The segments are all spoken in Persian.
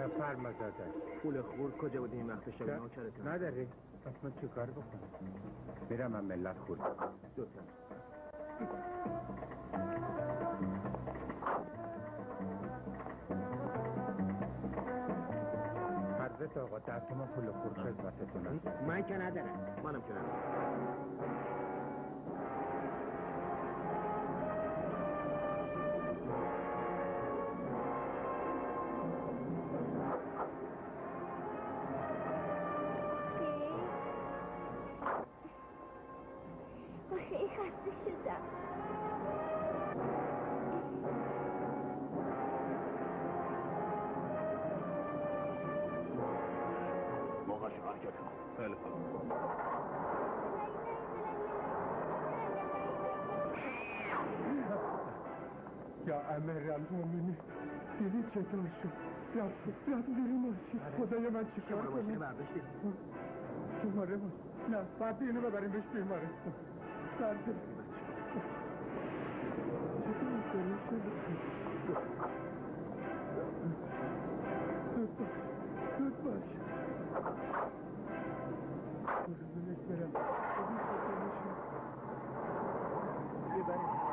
بفرما داداش. پول خور کجا بوده این وقت شب نوکرتون؟ نداری؟ پس من چی کار بکنم؟ میرم من ملت خور دوتا حضرت آقا در ما پول خور خدمتتون هست. من که ندارم. منم که ندارم. خیلی خسته شدم. موقعش حرکت کن. خیلی خوب. یا امیرالمومنین دیدی چطور شد؟ رفت بیرون ماشین. خدای من چی کار کنم؟ ماشین برداشتید؟ شماره بود. نه بعد اینو ببریم بهش بیمارستان. درده چطور اینطوری شد؟ زود باش. قربونت برم. ببین چطوری شد. ببریم.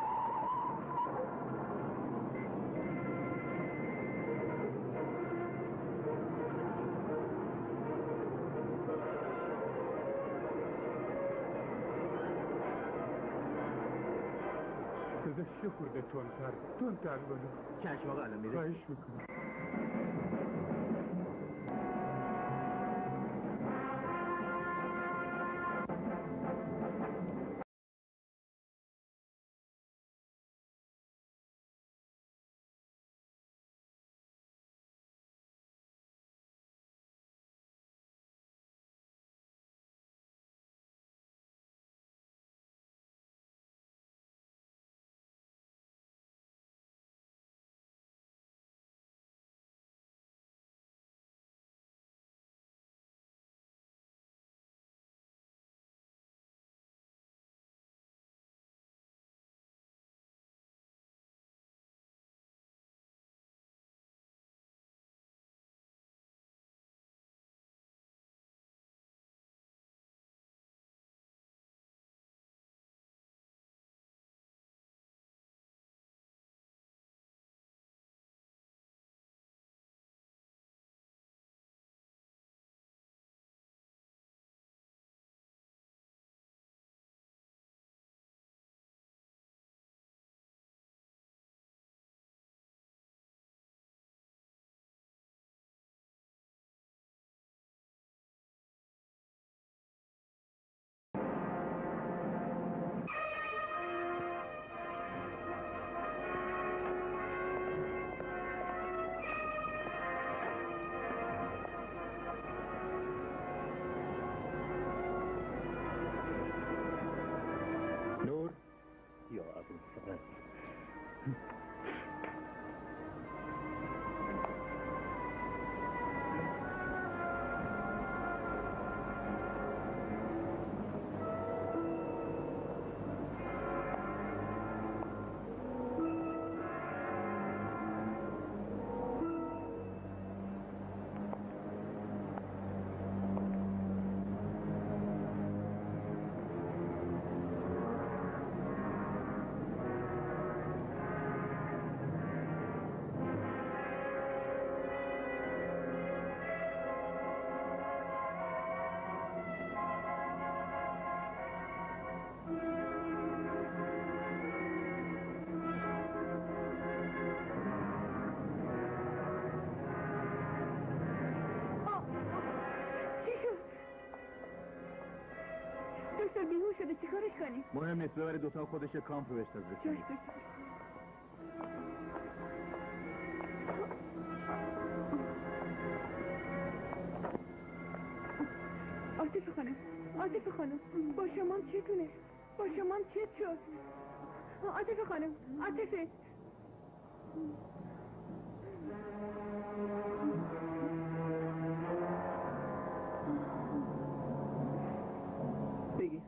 صداش خورده تندتر بلو. چشم آقا الان میره. خواهش میکنم. مهم نیست ببری دوتا خودش کامپ رو بشتاز بکنی. عاطفه خانم با شمام چتونه؟ با شمام چت شد؟ عاطفه خانم عاطفه بگی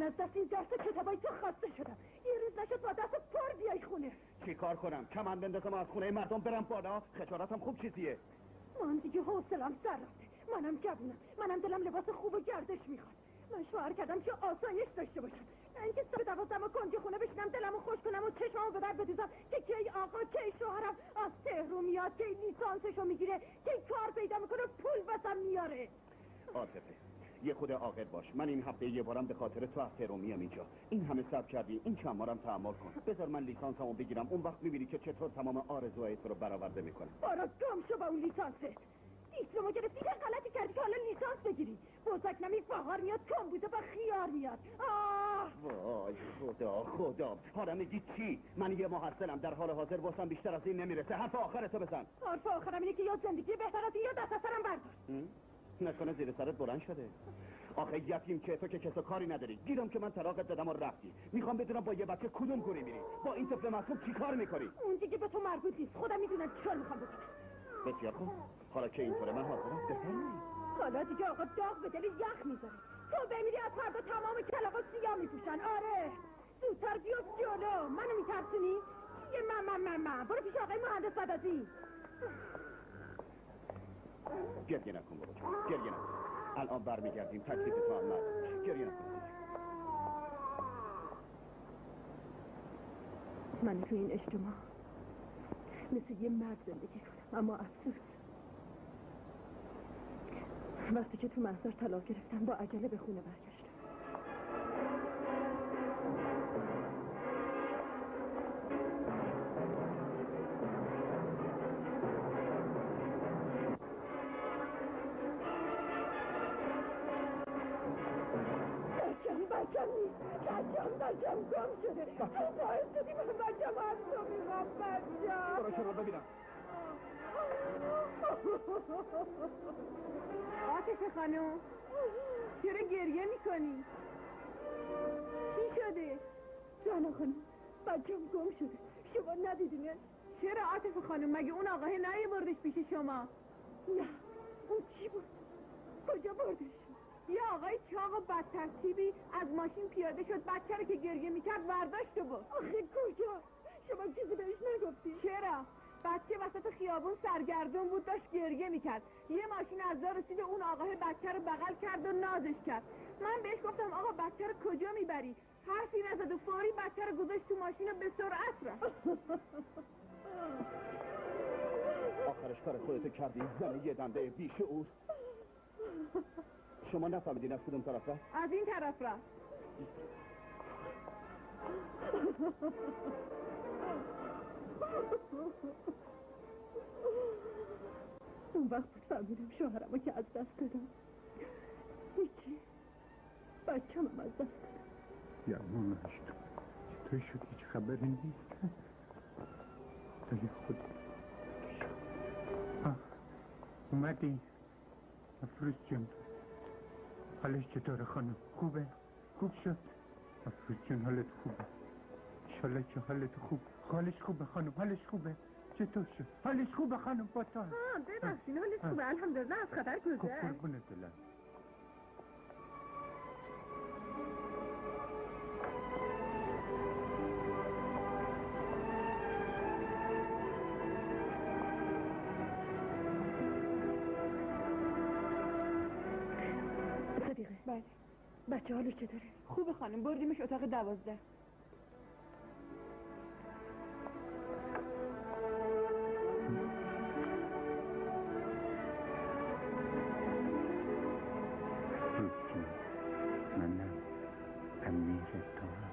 از دست این درس کتابای تو خسته شدم. یه روز نشد با دست پر بیای خونه. چی کار کنم؟ کمند بندازم از خونه مردم برم بالا؟ خجالتم خوب چیزیه. من دیگه حوصله‌ام سر رفته. منم جوونم. منم دلم لباس خوب و گردش میخواد. من شوهر کردم که آسایش داشته باشم، نه اینکه صبح 12 و کنج خونه بشینم دلمو خوش کنم و چشممو به در بدوزم که کی آقا کی شوهرم از تهرون میاد، کی لیسانسشو میگیره، کی کار پیدا میکنه پول واسم میاره. عاطفه یه خود عاقل باش. من این هفته یه بارم به خاطر تو از تهرون میام اینجا. این همه صبر کردی، این چند مارم تحمل کن. بذار من لیسانسمو بگیرم، اون وقت میبینی که چطور تمام آرزوهای تو رو برآورده میکنه. برو گم شو با اون لیسانست. دیپلمو گرفتی که غلطی کردی که حالا لیسانس بگیری. بزرگ نمی بهار میاد، کمبوده با خیار میاد. وای خدا حالا میگی چی؟ من یه محصلم، در حال حاضر واسم بیشتر از این نمیرسه. حرف آخرتو بزن. حرف آخرم اینه که یا زندگی بهتر از این یا دست از سرم بردار. نکنه زیر سرت بلند شده. آخه یتیم که تو که کسا کاری نداری. گیرم که من طلاقت دادم و رفتی. میخوام بدونم با یه بچه کدوم گوری میری؟ با این طفل معصوم چی کار میکنی؟ اون دیگه به تو مربوط نیست. خودم میدونم چیکار میخوام بکنم. بسیار خوب. حالا که اینطوره من حاضرم بفرمایید. حالا دیگه آقا داغ به دل یخ میذاره. تو بمیری از فردا تمام کلاغا سیاه میپوشن. آره زودتر بیا جلو. منو میترسونی؟ چیه من برو پیش آقای مهندس صدازی. گریه نکن بابا جان، گریه نکن. الان برمیگردیم تکلیف تو هم معلوم. گریه نکن. من تو این اجتماع مثل یه مرد زندگی کنم، اما افسوس وقتی که تو محضر طلاق گرفتم با عجله به خونه برگشتم. بچم نیست. بچم گم شده. تو باعث شدی من بچم از تو میخوام. بچم برو شما ببینم. عاطفه خانم چرا گریه میکنی؟ چی شده؟ جانا خانم بچم گم شده. شما ندیدینه؟ چرا عاطفه خانم؟ مگه اون آقاه نیاوردش پیش شما؟ نه اون چی بود؟ کجا بردش؟ یه آقای چاق و بدترتیبی از ماشین پیاده شد، بچه رو که گریه میکرد برداشت و برد. آخه کجا؟ شما چیزی بهش نگفتی؟ چرا؟ بچه وسط خیابون سرگردون بود، داشت گریه میکرد. یه ماشین از راه رسید، اون آقای بچه رو بغل کرد و نازش کرد. من بهش گفتم آقا بچه رو کجا میبری؟ حرفی نزد و فوری بچه رو گذاشت تو ماشین و به سرعت رفت. آخرش کار خودتو کردی زن یه دنده بیشعور. شما نفهمیدین از کدوم طرف رفت؟ از این طرف رفت. اون وقت بود فهمیدم شوهرمو که از دست دادم. هیچی بچه‌م از دست دادم. یا مامش چطور شد؟ هیچ خبری نیست؟ ای خدا اومدی؟ افروز جون حالش چطوره خانم؟ خوبه؟ خوب شد؟ افروز جون حالت خوبه؟ انشالله که حالت خوب. حالش خوبه خانم؟ حالش خوبه؟ چطور شد؟ حالش خوبه خانم با تو؟ ببخشین حالش خوبه الحمدلله، از خطر خوب گذشت. قربونت دلم. صدیقه بله بچه حالش چطوره؟ خوبه خانم، بردیمش اتاق 12. منم امیر تو هم.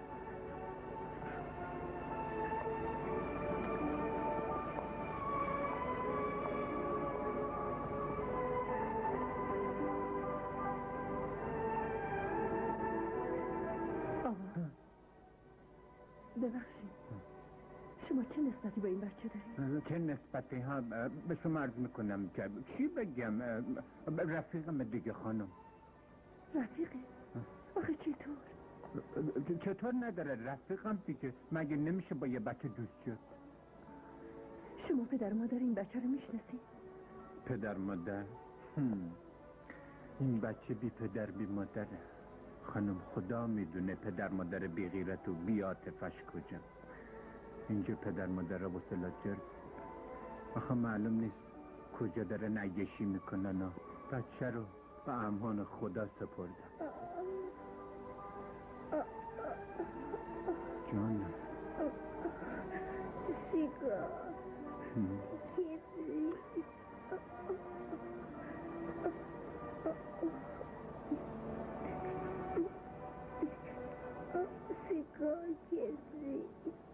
ببخشید شما چه نسبتی با این بچه دارید؟ چه نسبتی ها به شما عرض میکنم که چی بگم؟ رفیقم دیگه خانم. رفیقه؟ آخه چطور؟ چطور نداره رفیقم دیگه؟ مگه نمیشه با یه بچه دوست شد؟ شما پدر مادر این بچه رو میشناسید؟ پدر مادر؟ این بچه بی پدر بی مادره. خانم خدا میدونه پدر مادر بیغیرت و بیاتفش کجا. اینجا پدر مادر رو وصلات جرد آخه معلوم نیست کجا داره نگشی میکنن و بچه رو به امان خدا سپردم. جانم سیگار کبریت سیگار کبریت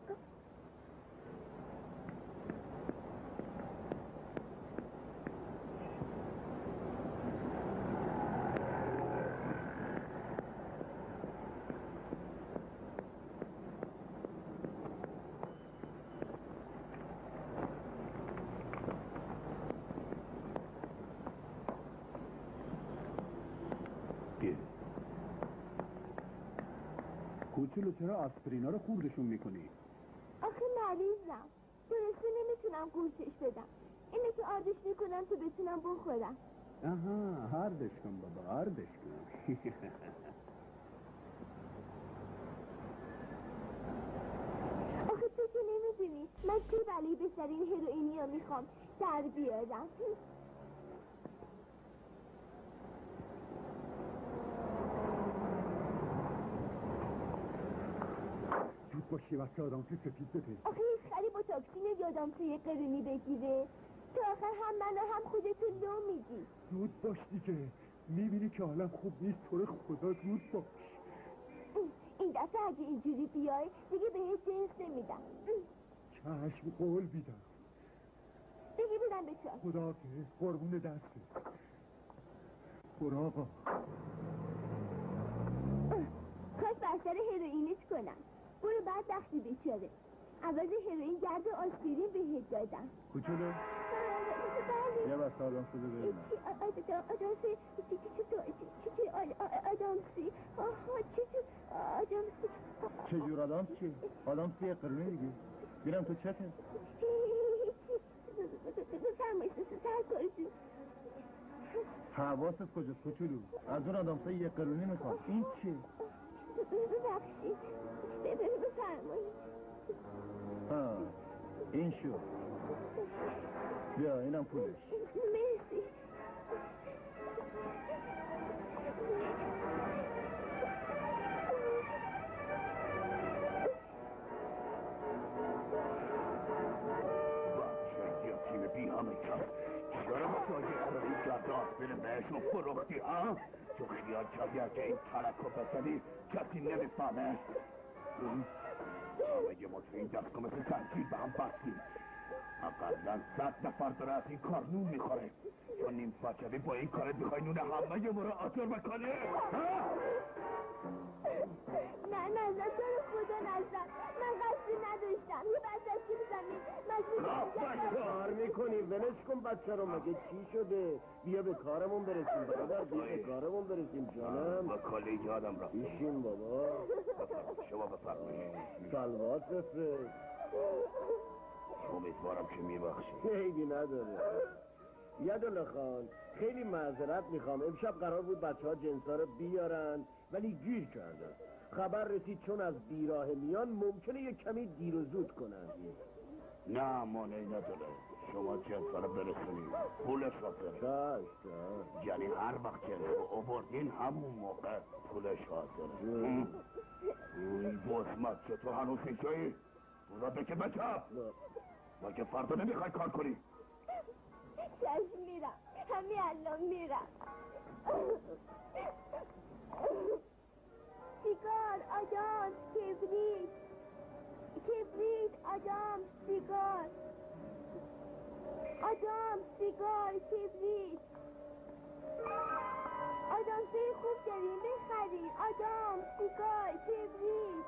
کوچولو چرا آسپرینا رو خوردشون میکنی؟ آخه مریضم درسته نمیتونم قورتش بدم. اینه که آردش میکنم تا بتونم بخورم. آها هردش کن بابا هردش کن. آخه تو که نمیدونی من چه بلایی به سر این هروئینی ها میخوام در بیارم. زود باشی وقتی آدامسی سفید بده. آخه هیچ خری با تاکسین یادم توی قرونی بگیره. تا آخر هم من و هم خودتون لو میدی. زود باش دیگه، میبینی که حالم خوب نیست، تو رو خدا زود باش. این دفعه اگه اینجوری بیای دیگه بهت جنس نمیدم. چشم قول بیدم. بگی بدم به چار. خداحافظ، قربون دسته. برو آقا. کاش بر سر هروئینت کنم. برو بعد وقتی بیچاره. عوض هروئین گرد آسپرین بهت دادم. کوچولو یه بسته آدم شده ببینم. چجور آدامسی؟ آدامسی قرونه دیگه. بیرم تو چته؟ حواست کجاست کوچولو؟ از اون آدامسی یه قرونی میخواد. این چیه؟ ببخشید بفرمایید. این شو. بیا اینم پولش. مرسی. تیم بی همه کس چرا جای قراری گرد آسپرین بهشون فروختی ها؟ تو خیال کردی اگه این ترکو بزنی کسی نمیفهمه. همه ما تو این دستگاه مثل زنجیر به هم بستیم. اقلا 100 نفر داره از این کار نون میخوره. تو نیم فاجبی با این کارت میخوای نون همه ما رو آجر بکنی؟ نه تو رو خدا نزن. من قصدی نداشتم. یه بچه از که زمین مجبور کار میکنی ولش کن بچه رو. مگه چی شده؟ بیا به کارمون برسیم برادر. بیا به کارمون برسیم جانم. با کلی یادم رفت. ایشین بابا. شما بفرمایید. سلوات بفرست. امیدوارم که میبخشی. خیلی نداره. یدالله خان خیلی معذرت میخوام. امشب قرار بود بچه ها جنسا رو بیارن ولی گیر کردن. خبر رسید چون از بیراه میان ممکنه یه کمی دیر و زود کنن. نه مانعی نداره. شما جنسا رو برسونید. پولش حاضره. یعنی هر وقت جنس رو آوردین همون موقع پولش حاضره. این بزمت که تو هنوز اینجایی؟ بودا بکه بچم. مگه فردا نمیخوای کار کنی؟ چشم میرم. همین الان میرم. سیگار آدم کبریت آدم سیگار کبریت. آدامسای خوب داریم بخرین. آدم سیگار کبریت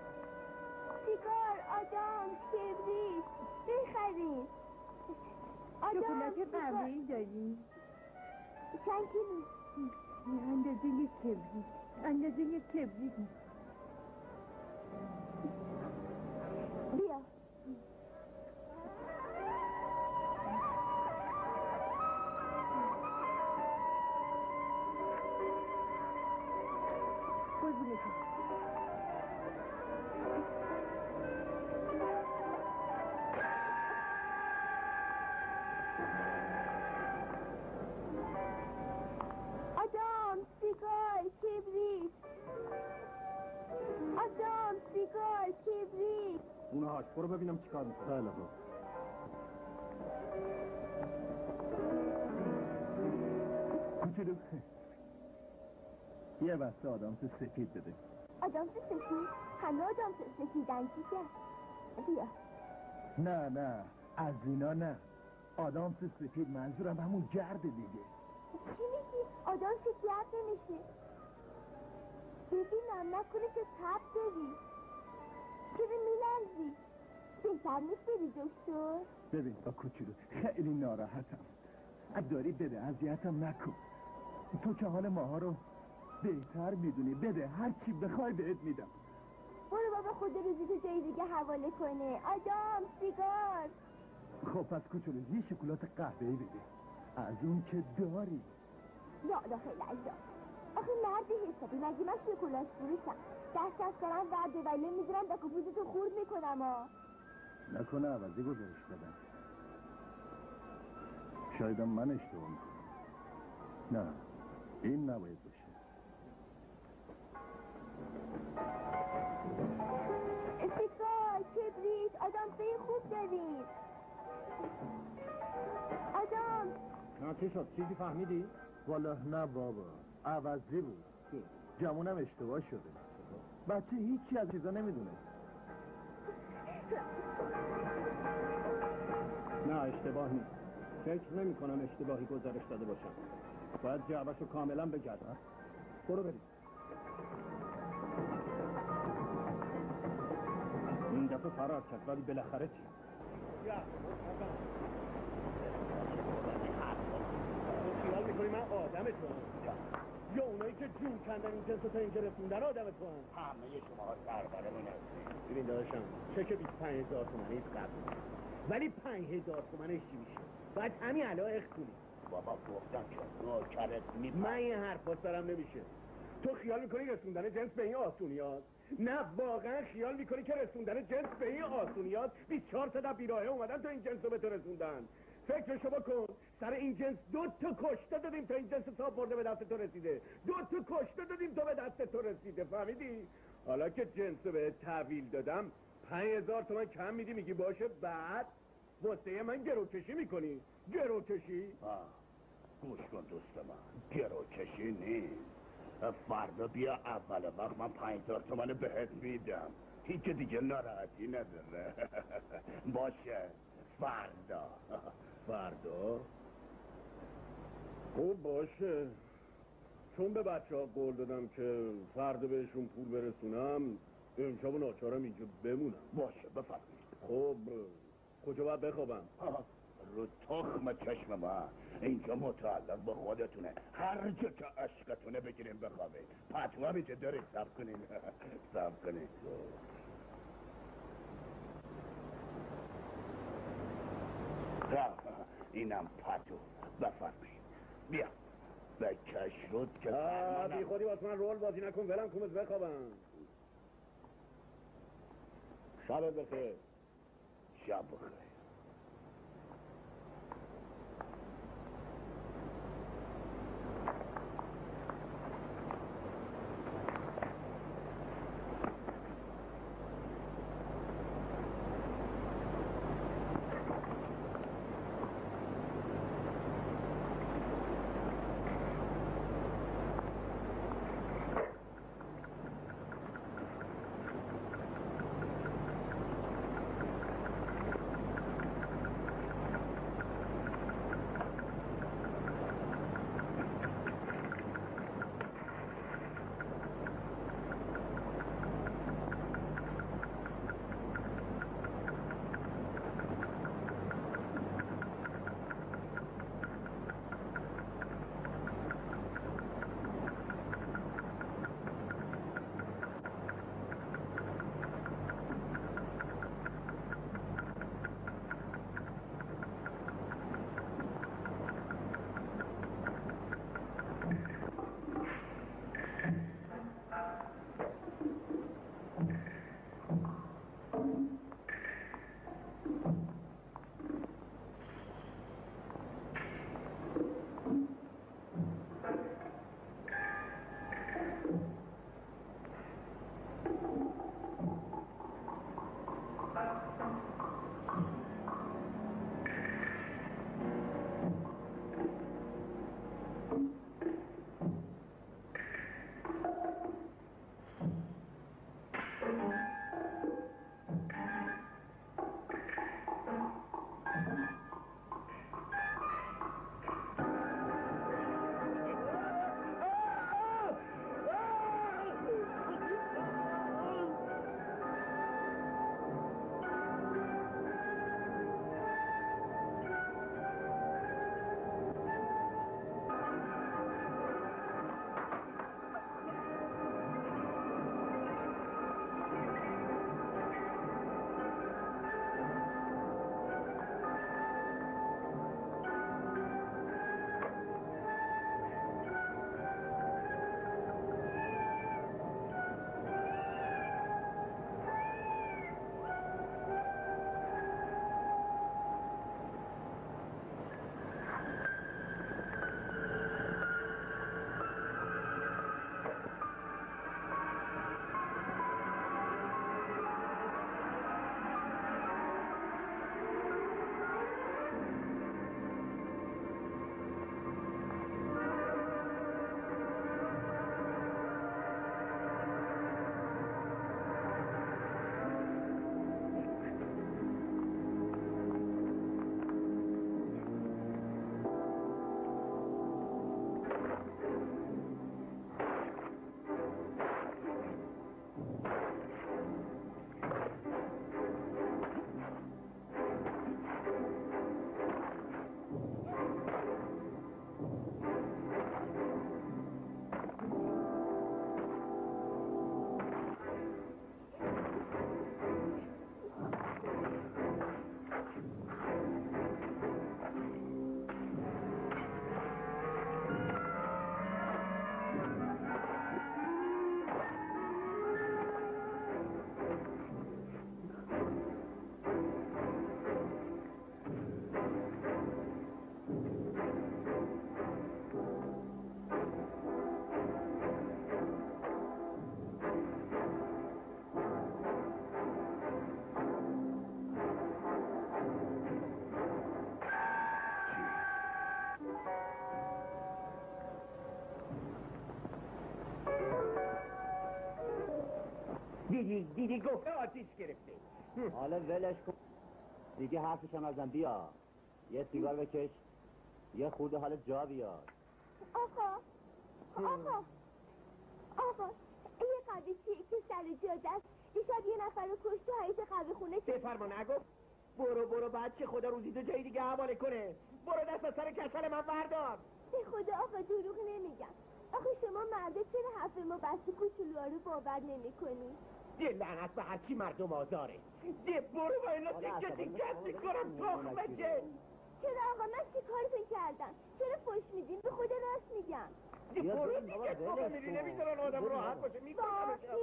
بخرین. شکلات قهوه‌ای داری؟ چند کیلو؟ اندازه یک کبریت. بیا. باش برو ببینم چیکار میکنی. خیلی خوب. کوچولو یه بسته آدامس سفید بده. آدامس سفید؟ همه آدامس سفیدن چیزه؟ بیا. نه از اینا نه. آدامس سفید منظورم همون گرد دیگه. چی میگی؟ آدامس گرد نمیشه. ببینم نکنه که تب داری. چرا میلرزی؟ بهتر نیست بری دکتر؟ ببین با کوچولو خیلی ناراحتم. داری بده اذیتم نکن. تو که حال ماها رو بهتر میدونی. بده هر چی بخوای بهت میدم. برو بابا خود روزی تو جایی دیگه حواله کنه. آدم سیگار. خب پس کوچولو یه شکلات قهوه‌ای بده. از اون که داری. یا الله خیلی عزیزم. آخه مرد حسابی مگه من شکلات فروشم. دست از سرم ورده ولی میذارم دک و پوزتو خورد میکنم ها. نکنه عوضی گذارش بدم. شایدم من اشتباه میکنم. نه این نباید باشه. سیگار، کبریت، آدامسه خوب داریم. آدم نه چی شد؟ چیزی فهمیدی؟ والا نه بابا عوضی بود. جمونم اشتباه شده. بچه هیچی از چیزا نمیدونه. نه اشتباه نیست. فکر نمی کنم اشتباهی گزارش داده باشم. باید جعبشو کاملا بگردم. برو بریم. این دفعه فرار کرد ولی بالاخره چی؟ خیال میکنی من آدم تو هم؟ یا اونایی که جون کندن این جنس رو تا اینجا رسوندن آدم تو هم؟ همه شما ها سربرمونه. ببین داداشم چک 25,000 تومانی قبل ولی 5,000 تومنش چی میشه؟ باید همین علایق کنی. بابا گفتم که نوکرت من این حرفا سرم نمیشه. تو خیال میکنی رسوندن جنس به این آسونیات؟ نه واقعا خیال میکنی که رسوندن جنس به این آسونیات 24 تا بیراهه اومدن تا این جنس رو به تو رسوندن؟ فکرشو بکن. سر این جنس 2 تا کشته دادیم تا این جنس تاب برده به دست تو رسیده. 2 تا کشته دادیم تا به دست تو رسیده. فهمیدی؟ حالا که جنس رو به تحویل دادم 5,000 تومن کم میدی میگی باشه بعد واسه من گروکشی میکنی. گروکشی؟ گوش کن دوست من، گروکشی نیست. فردا بیا اول وقت من 5,000 تومن بهت میدم. هیچ دیگه ناراحتی نداره. باشه فردا. فردا؟ خوب باشه. چون به بچه ها قول دادم که فردا بهشون پول برسونم امشب و ناچارم اینجا بمونم. باشه بفرمایید. خب کجا باید بخوابم؟ رو تخم چشم من. اینجا متعلق به خودتونه. هر جا که عشقتونه بگیریم بخوابید. پتو هم اینجا دارید. صبر کنید. صبر کنید. اینم پتو. بفرمایید. بیا بکش رود که بی خودی واسه من رول بازی نکن. ولم کن بخوابم. شبت بخیر. شب بخیر. دیدی گفته آتیش گرفته. حالا ولش کن دیگه حرفش هم ازم بیا. یه سیگار بکش یه خورده حالا جا بیاد. آقا یه قویچیه که سر جاده است. دیشب یه نفر رو کشت و حیث قوی خونه بفرما نگفت. برو بچه خدا روزی تو جایی دیگه حواله کنه. برو دست از سر کسل من بردار. به خدا آقا دروغ نمیگم. آخه شما مرده چرا حرف ما بچه کوچولوها رو باور نمی کنی؟ یه لعنت به هر کی مردم آزاره. یه برو با اینا تکه میکنم تخمکه. چرا آقا من چی کارتون کردم؟ چرا فش میدین؟ به خدا راست میگم. یه برو دیگه بابا میری نمیذارن آدم راحت باشه میکنم.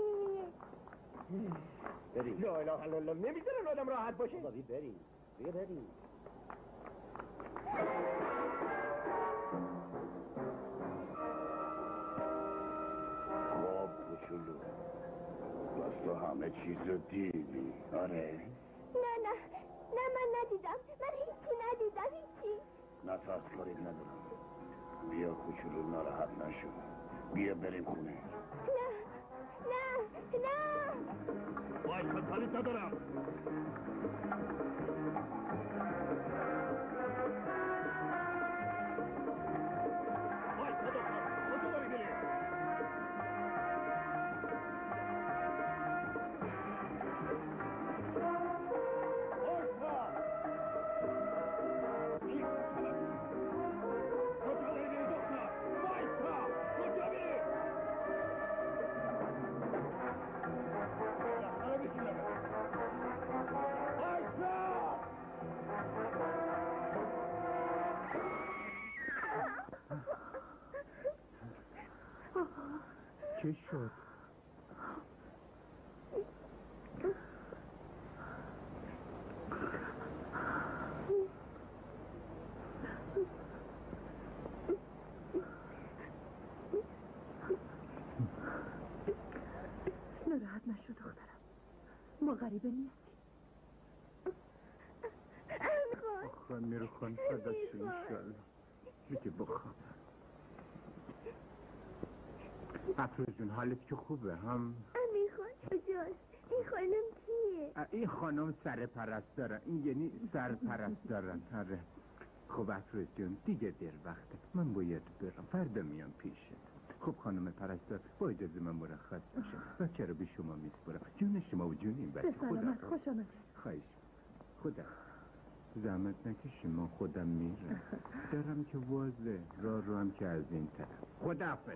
بریم. لا اله الا الله نمیذارن آدم راحت باشه. بابی بریم. دیگه بریم. خب کوچولو بس تو همه چیز رو دیدی آره؟ نه من ندیدم. من هیچی ندیدم هیچی. نه ترس کاری ندارم. بیا کوچولو ناراحت نشو. بیا بریم خونه. نه وایسا کاری ندارم. وایسا دختر کجا داری میری؟ وایسا کجا داری میری دختر؟ وایسا کجا میری؟ دختر بشینم وایسا چه شد؟ ناراحت نشو دخترم. ما غریبه نیستیم. امیر خان فدات شو انشالله. میگه بخواب. افروز جون حالت که خوبه هم؟ امیر خان کجاست؟ این خانم کیه؟ این خانم سرپرستارن. این یعنی سرپرستارن. آره. خب افروز جون دیگه دیر وقته. من باید برم. فردا میام پیشت. خب خانم پرستار با اجازه من مرخص میشم. بچه رو به شما میسپرم. جون شما و جون این بچه. به سلامت خوش آمدید. خواهش خدا زحمت نکشی من خودم میرم. دارم که واضح رو هم که از این طرف. خداحافظ.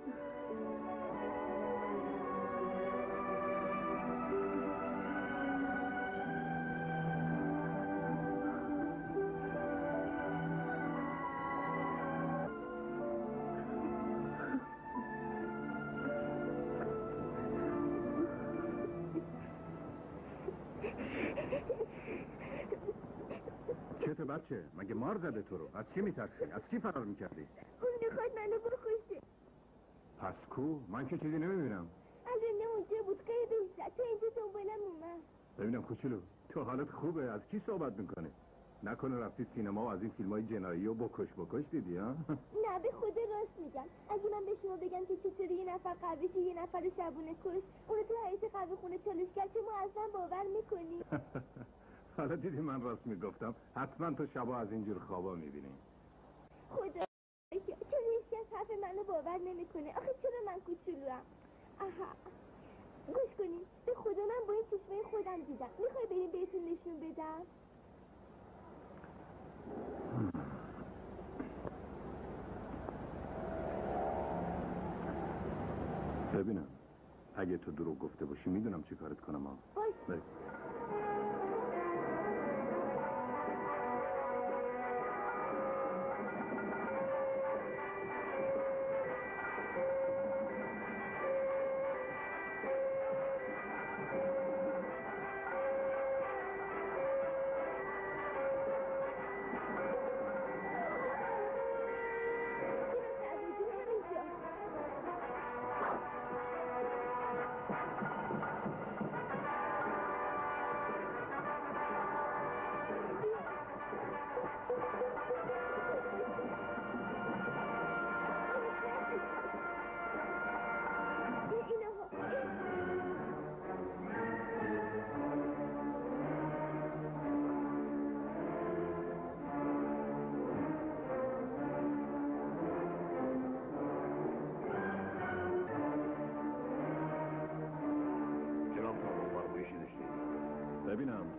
چته بچه؟ مگه مار زده تو رو؟ از چی میترسی؟ از کی فرار میکردی؟ اون میخواد منو بخوشه. پس کو؟ من که چیزی نمیبینم. الان اونجا بود خیلی روز زد. تو اینجا دنبالم اومد. ببینم کوچولو تو حالت خوبه؟ از کی صحبت میکنه؟ نکنه رفتی سینما و از این فیلمای جنایی و بکش دیدی ها؟ نه به خدا راست میگم. اگه من به شما بگم که چطوری یه نفر قویشی یه نفر شبونه کش اونو تو حیث قوی خونه چالش کرد شما اصلا باور میکنی؟ حالا دیدی من راست میگفتم. حتما تو شبا از اینجور خوابا میبینی. خدا چرا هیچکس حرف منو باور نمیکنه؟ آخه چرا من کوچولوام؟ آها گوش کنین به خدا من با این چشمای خودم دیدم. میخوای بریم بهتون نشون بدم؟ ببینم اگه تو دروغ گفته باشی میدونم چی کارت کنم ها. باش.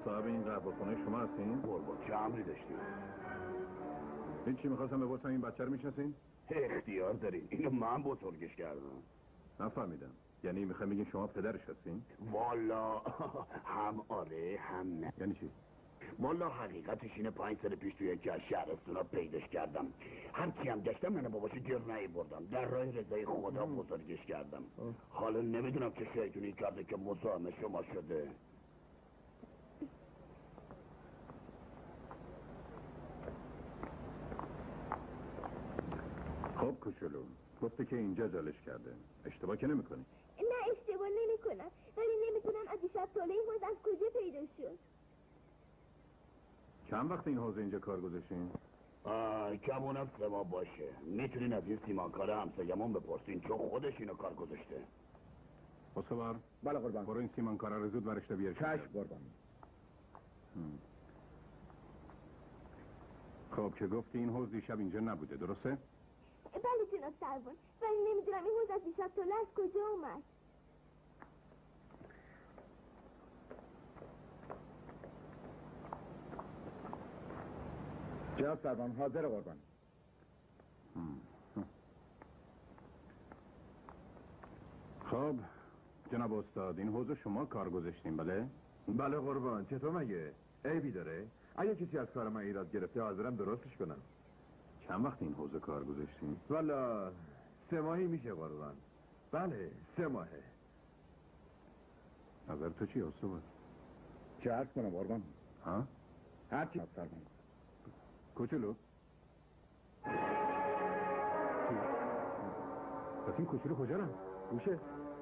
صاحب این قهوه خونه شما هستین؟ قربان چه امری داشتیم؟ هیچی میخواستم بپرسم این بچه رو میشناسین؟ اختیار دارین، اینو من بزرگش کردم. نفهمیدم. یعنی میخوای بگین شما پدرش هستین؟ والا هم آره هم نه. یعنی چی؟ والا حقیقتش اینه 5 سال پیش توی یکی از شهرستونا پیداش کردم. هرچی هم گشتم من باباشو گیر بردم. در راه رضای خدا بزرگش کردم. حالا نمیدونم چه شیطونی کرده که مزاحم شما شده. خب کوچولو گفته که اینجا جالش کرده. اشتباه که نمیکنی؟ نه اشتباه نمیکنم، ولی نمیدونم از دیشب تا این حوض از کجا پیدا شد. چند وقت این حوض اینجا کار گذاشتین؟ کمونم 3 ماه باشه. میتونین از این سیمانکار همسایمون بپرسین چون خودش اینو کار گذاشته. بسوار بله قربان. برو این سیمانکارا رو زود ورشته بیار. چشم قربان. خب که گفتی این حوض دیشب اینجا نبوده درسته؟ بله جناب سروان، ولی نمیدونم این حوض از دیشب تا از کجا اومد. جناب سروان حاضر قربان. خب جناب استاد این حوض شما کار گذاشتین بله؟ بله قربان. چطور مگه؟ عیبی داره؟ اگه کسی از کار من ایراد گرفته حاضرم درستش کنم. چند وقت این حوض کار گذاشتین؟ والا 3 ماهی میشه قربان. بله 3 ماهه. نظر تو چی استاد؟ چه عرض کنم قربان؟ ها؟ هرچی سروان. کوچولو پس این کوچولو کجا رفت؟ گوشه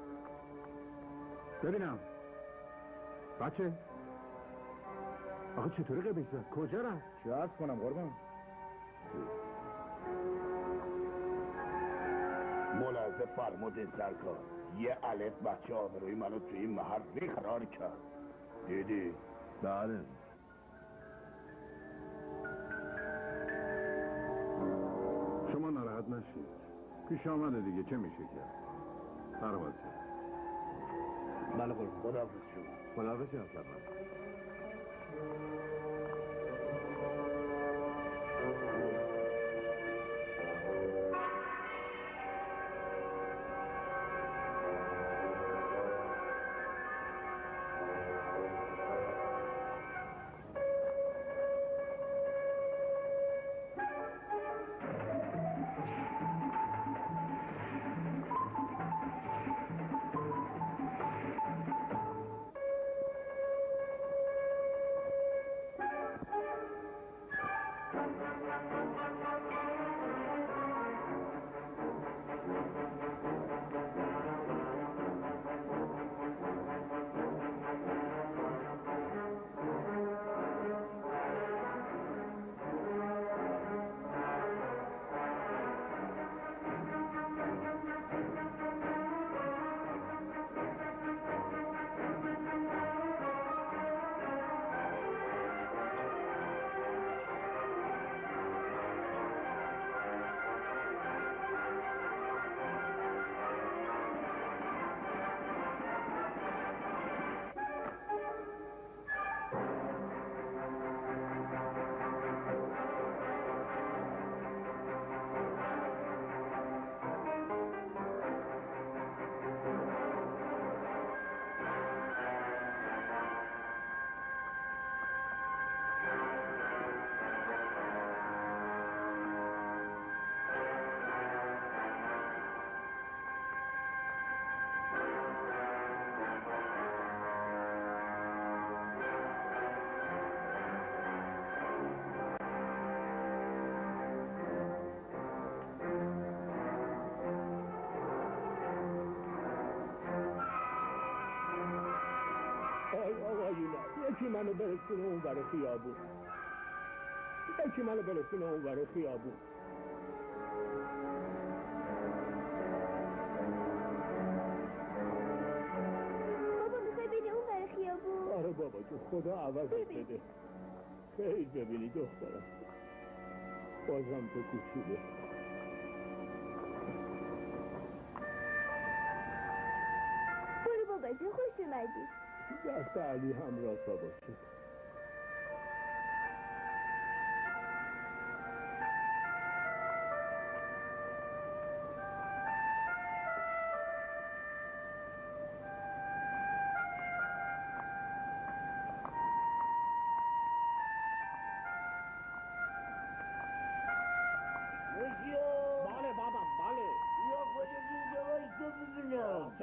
ببینم بچه آقا چطوری قبیش زد؟ کجا رفت؟ چه عرض کنم قربان؟ ملاحظه فرمودین سرکار. یه الف بچه آبروی منو توی این محل بیقرار کرد. دیدی؟ بله. شما ناراحت نشید. پیش آمده دیگه چه میشه کرد؟ پرواز بله قربان. خداحافظ شما. خداحافظ جناب سروان. یکی منو برسونه اون ور خیابون. یکی منو برسونه اون ور خیابون. بابا میخوای بری اون ور خیابون؟ آره بابا جو خدا عوضت بده. خیلی ببینی دخترم. بازم تو کوچولو. برو بابا جو خوش اومدی. دست علی همراه باشه.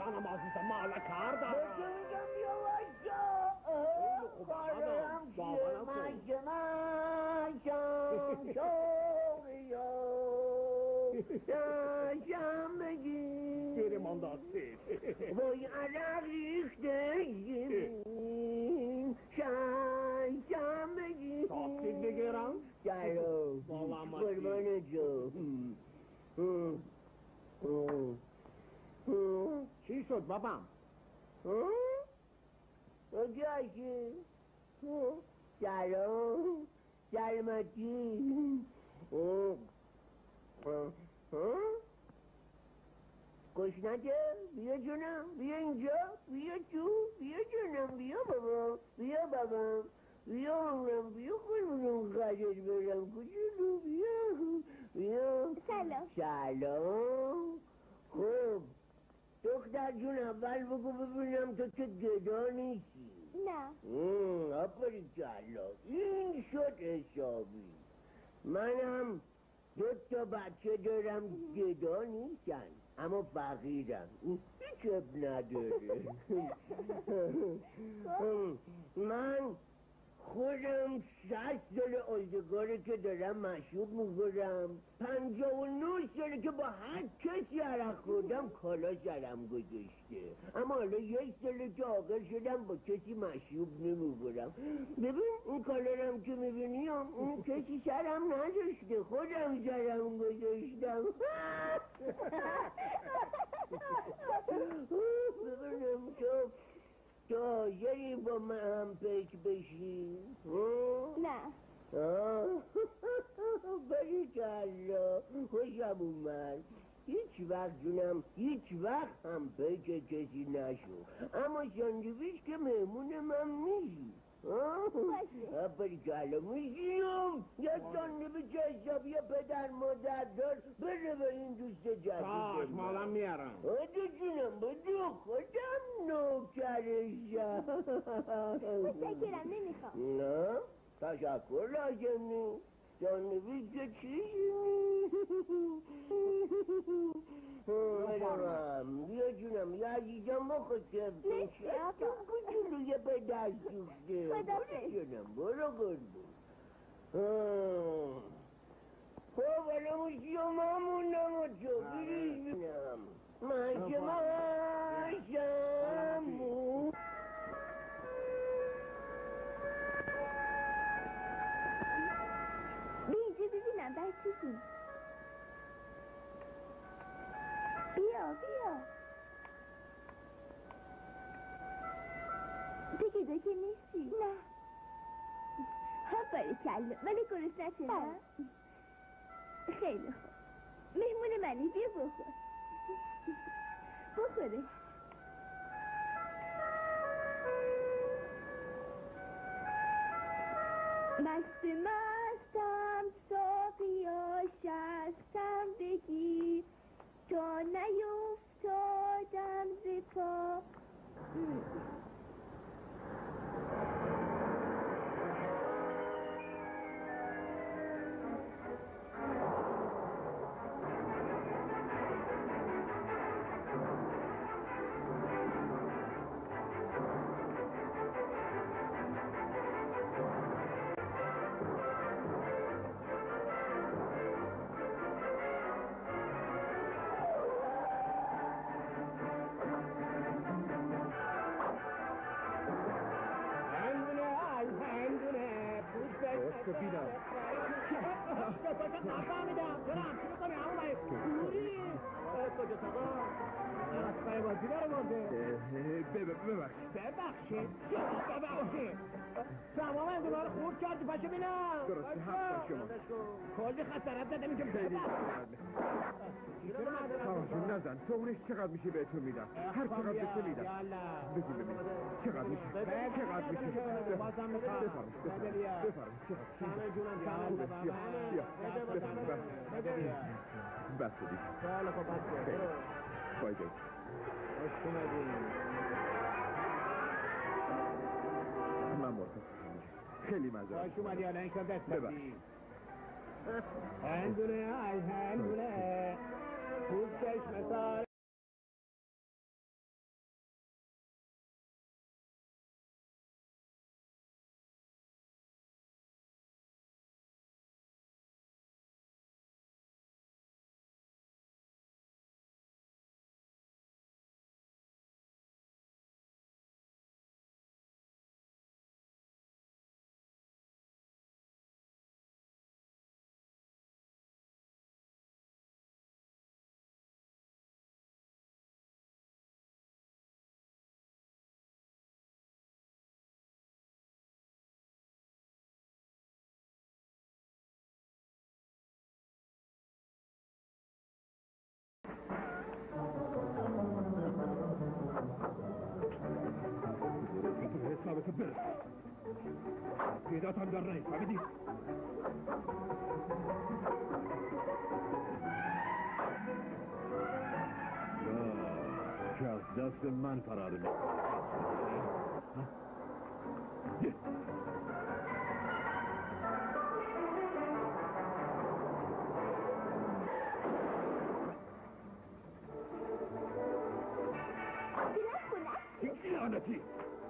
جانم عزیزم مالا کار دارم به تو میگم بیا وایسا کارم چیه مشم شوقیا داشم بگی گیری من داستی وای عرق ریخته زمین شم بگی داستی بگیرم جلو قربان جو چی شد بابام؟ جاشی سلام سلامتی گشنته بیا جونم بیا اینجا بیا تو بیا جونم بیا بابا بیا بابا بیا عمرم بیا خودمونم خرج برم کجولو بیا سلام خوب دختر جون اول بگو ببینم تو که گدا نیستی نه آفرین کلا این شد حسابی منم 2 تا بچه دارم گدا نیستن اما فقیرم هیچ اب نداره من خودم 60 سال ازدگاره که دارم مشروب میخورم 59 ساله که با هر کسی عرق خوردم کالا سرم گذاشته اما حالا 1 ساله که عاقل شدم با کسی مشروب نمیخورم ببین این کالارم که میبینی اون کسی سرم نذاشته خودم سرم گذاشتم ببینم تو حاضری با من هم پیک بشی؟ نه باریکالله خوشم اومد هیچ وقت جونم هیچ وقت هم پیک کسی نشو اما ساندویچ که مهمون من میشی باریکالله میشیم یه ساندویچ حسابی پدر مادر دار بره به این دوست جدیدم باش مالم میارم آده جونم بدو خودم نوکرشم متشکرم نمیخوام نه تشکر لازم نیست ساندویچ که چیزی نیست بیا جونم یه عزیزم بخود که بشتم کجولوی به دست دوخته برو جونم برو قربون خب الان موسیوممونم و تو بریز بینم مشمشم اینجا ببینم بچگی بیا تو که نیستی؟ نه باریکالله ولی گرسنته نه؟ خیلی خوب مهمون منی بیا بخوره مستم صافیا شستم بگی تا نیفتادم ز پا سفیدم نفهمیدم جناب چی میکنی همون پوری کجا سقا رسپای بازی داره ببخشید شما من دوباره رو خورد کردی پاشه بینم درسته حق شما کلی خسارت زده میگم فراشون نزن تو اونش چقدر میشه بهتون میدم هر چقدر بشه میدم بگی ببینید چقدر میشه بازم میخوام بفرمایید همه جونم بس دیگه خیلی خوب بس فایده خوش اومدی من مرتب خیلی مزه خوش اومدی الان این کار دست بدی هندونه خوب چشم سال مطلبتو برسون سیدات هم در رای فهمیدی؟ که از دست من فرار میکنه لعنتی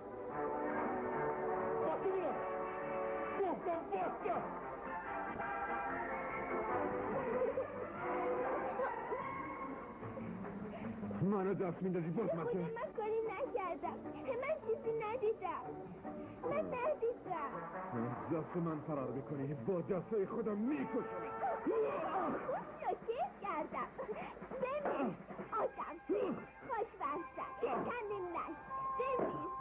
منو دست میندازی باز من کاری نکردم من چیزی ندیدم من ندیدم از دست من فرار میکنی با دستای خودم میکشم کیف کردم بمیر آدم خوش برسن کندیم نش بمیر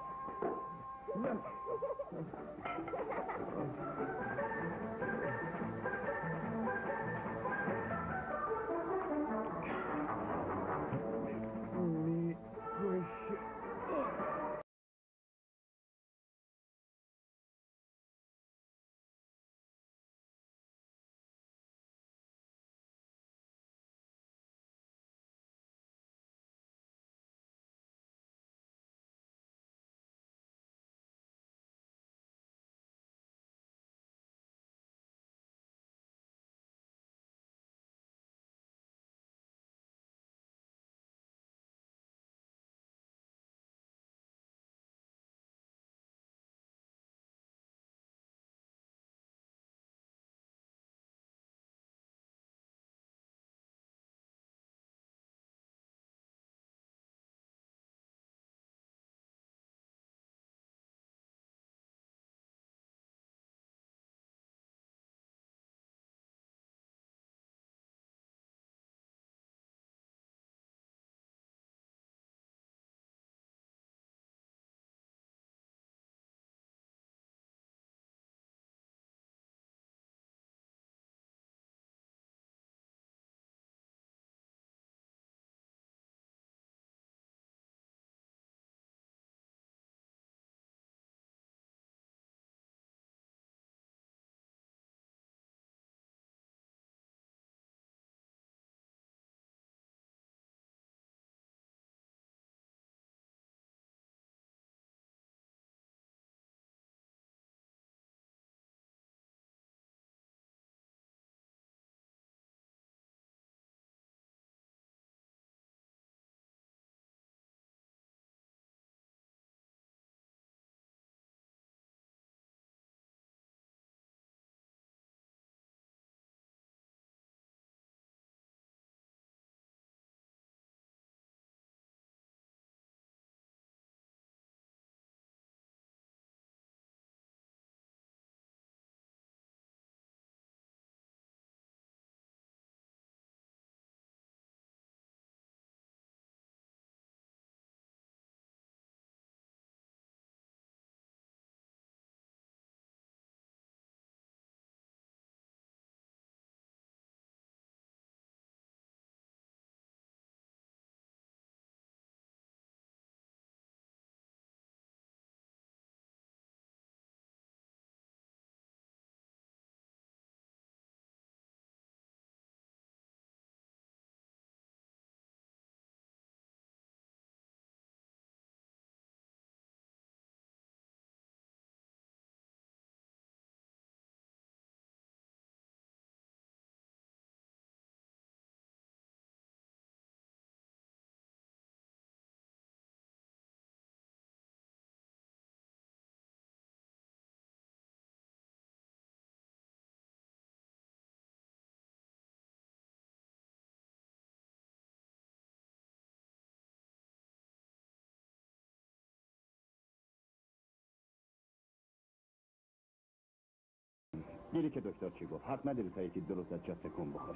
دیدی که دکتر چی گفت؟ حق نداری تا یکی درست از جاده کن بخور.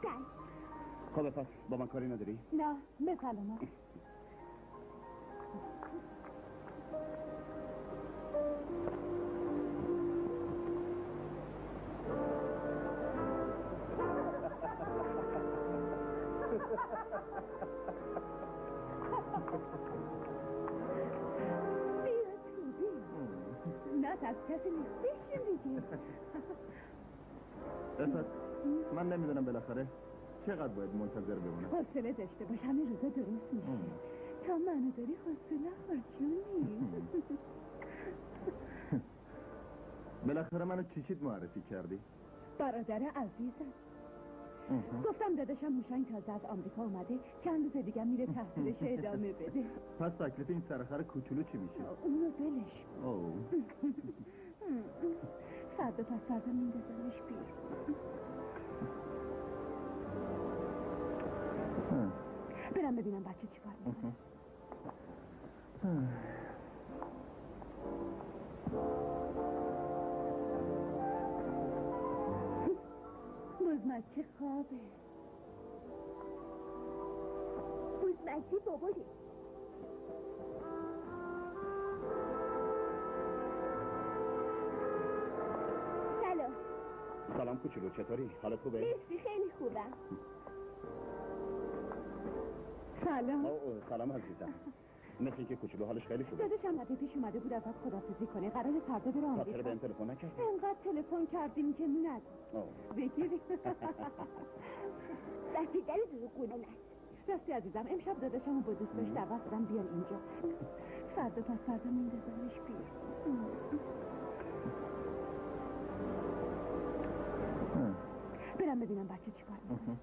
خب پس با من کاری نداری؟ نه بسلامت. ناراحت از کسی نیست. بشین دیگه. افت من نمیدونم بالاخره چقدر باید منتظر بمونم. حوصله داشته باش، همین روزا درست میشه. تا منو داری حوصله خور جونی. بالاخره منو چیشید معرفی کردی؟ برادر عزیزم. گفتم داداشم موشنگ تازه از آمریکا اومده، چند روز دیگه میره تحصیلش ادامه بده. پس تکلیف این سرخر کوچولو چی میشه؟ اونو ولش. فردا پس فردا میندازمش بیرون. برم ببینم بچه چی کار میکنه. بزمچه خوابه. بزمچه بابایی. سلام کوچولو، چطوری؟ حالت خوبه؟ مرسی، خیلی خوبم. سلام. سلام عزیزم. مثل اینکه کوچولو حالش خیلی خوبه. داداشم مده پیش اومده بود ازت خداحافظی کنه، قرار فردا بره آمریکا. چرا بهم تلفن نکردی؟ انقدر تلفن کردیم که نگو. بگیری. بچه‌گری دروغگو نست. راستی عزیزم، امشب داداشمو با دوستاش دعوت دادم بیان اینجا. فردا پس فردا میندازمش بیرون. برم ببینم بچه چی کار میکنه.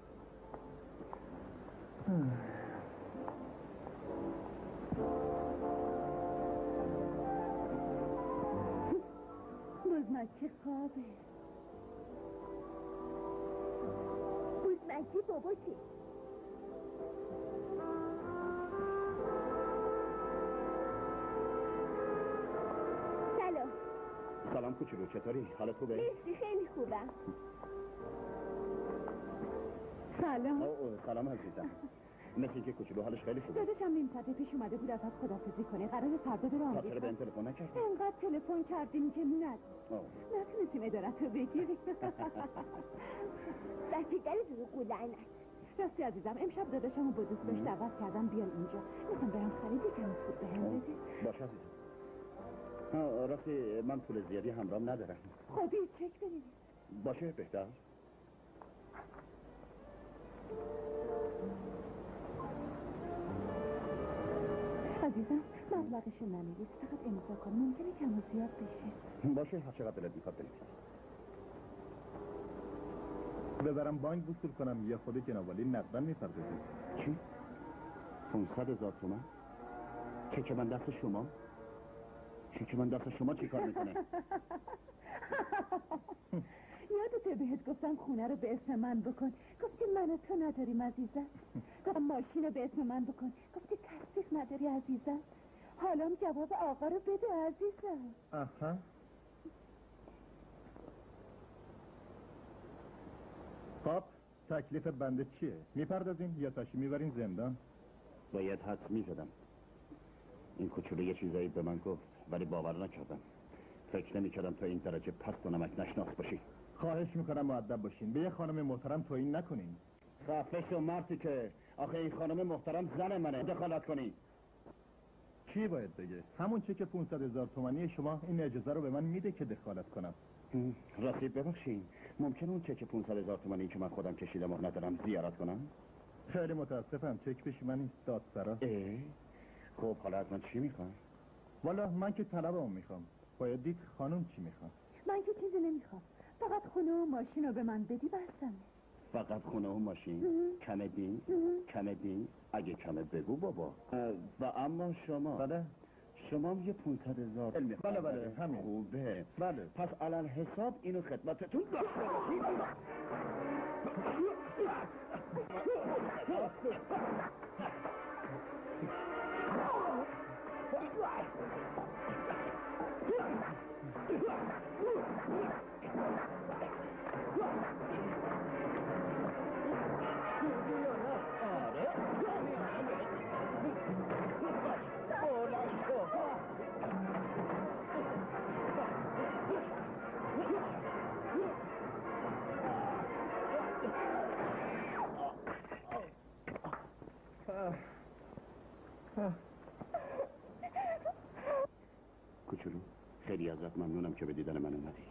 بزمچه خوابه. بزمچه باباته. سلام کوچولو، چطوری؟ حالت خوبه؟ مرسی، خیلی خوبم. سلام. سلام عزیزم. مثل اینکه کوچولو حالش خیلی خوبه. داداشم نیم ساعت پیش اومده بود ازت خداحافظی کنه، قرار فردا بره آمریکا. چرا بهم تلفن نکردی؟ انقدر تلفن کردیم که نگو. نتونستیم ادارت رو بگیریم. بچه‌گری دروغگو لعنت. راستی عزیزم، امشب داداشمو با دوستاش دعوت کردم بیان اینجا. میخوام برم خرید کمی پول بهم بده. باشه عزیزم. راستی من پول زیادی همراهم ندارم. خودی چک بنویس. باشه بهتر. عزیزم مبلغش ننویس، فقط امضا کن، ممکنه کم و زیاد بشه. باشه، هر چقدر دلت میخواد بنویس. ببرم بانک وصول کنم یا خود جنابالی نقداً میپردازید؟ چی؟ 500,000 تومان؟ چک من دست شما؟ چک من دست شما چی کار میکنه؟ یادته بهت گفتم خونه رو به اسم من بکن، گفتی من و تو نداریم عزیزم. گفتم ماشین رو به اسم من بکن، گفتی تصدیق نداری عزیزم. حالا جواب آقا رو بده عزیزم. آها. خب تکلیف بنده چیه؟ میپردازیم یا تاشی میبرین زندان؟ باید حدس میزدم. این کوچولو یه چیزایی به من گفت ولی باور نکردم. فکر نمیکردم تو این درجه پست و نمک نشناس باشی. خواهش میکنم مؤدب باشین، به یه خانم محترم توهین نکنین. خفه شو مرتی که آخه این خانم محترم زن منه، دخالت کنی. چی باید بگه؟ همون چک 500,000 تومانی شما این اجازه رو به من میده که دخالت کنم. راستی ببخشین، ممکن اون چک 500,000 تومانی که من خودم کشیدم و ندارم زیارت کنم؟ خیلی متاسفم، چک پیش من نیست، دادسرا. خب حالا از من چی میخوان؟ والا من که طلبم میخوام. باید دید خانم چی میخوان. من که چیزی نمیخوام، فقط خونه و ماشین رو به من بدی بستمه. فقط خونه و ماشین؟ کمه دین؟ کمه دین؟ اگه کمه بگو بابا. و اما شما؟ بله شما یه 500,000 بله بله همین. خوبه. بله پس علل حساب اینو خدمتتون داشته باشید. ازت ممنونم که به دیدن من اومدی.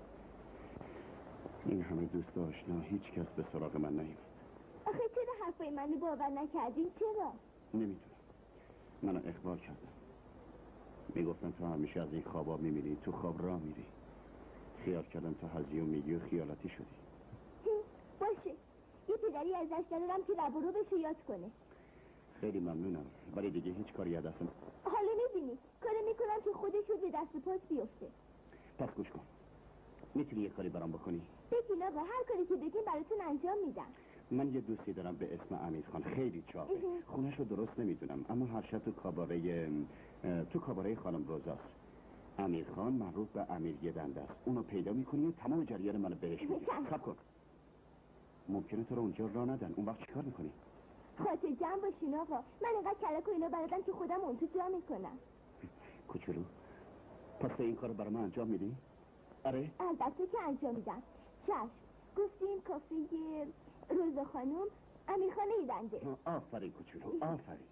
این همه دوست آشنا هیچ کس به سراغ من نیومد. آخه چرا حرفای منو باور نکردین؟ چرا؟ نمیدونم. منو اخبار کردم. میگفتن تو همیشه از این خوابا میمیری، تو خواب راه میری. خیال کردم تو هزیون میگی و خیالاتی شدی. باشه، یه پدری ازش دارم که رب و رو بشه یاد کنه. خیلی ممنونم، ولی دیگه هیچ کاری از دستم. حالا میبینی کاری میکنم که خودش رو به دست و پاس بیفته. پس گوش کن، میتونی یه کاری برام بکنی؟ بگین آقا، هر کاری که بگین براتون انجام میدم. من یه دوستی دارم به اسم امیرخان، خیلی چاقه. خونش رو درست نمیدونم، اما هر شب تو کاباره خانم روزاست. امیرخان معروف به امیر یدنده است. اونو پیدا میکنی و تمام جریان منو بهش میگی. صبر کن. ممکنه تو رو اونجا راه ندن، اون وقت چیکار میکنی؟ خاطر جمع باشین آقا، من اینقدر کلک و اینا بردم که خودم اون تو جا میکنم. کوچولو، پس این کارو برای من انجام میدی؟ آره؟ البته که انجام میدم. چشم، گفتیم کافه روزا خانم امیرخان یدنده. آفرین کوچولو، آفرین.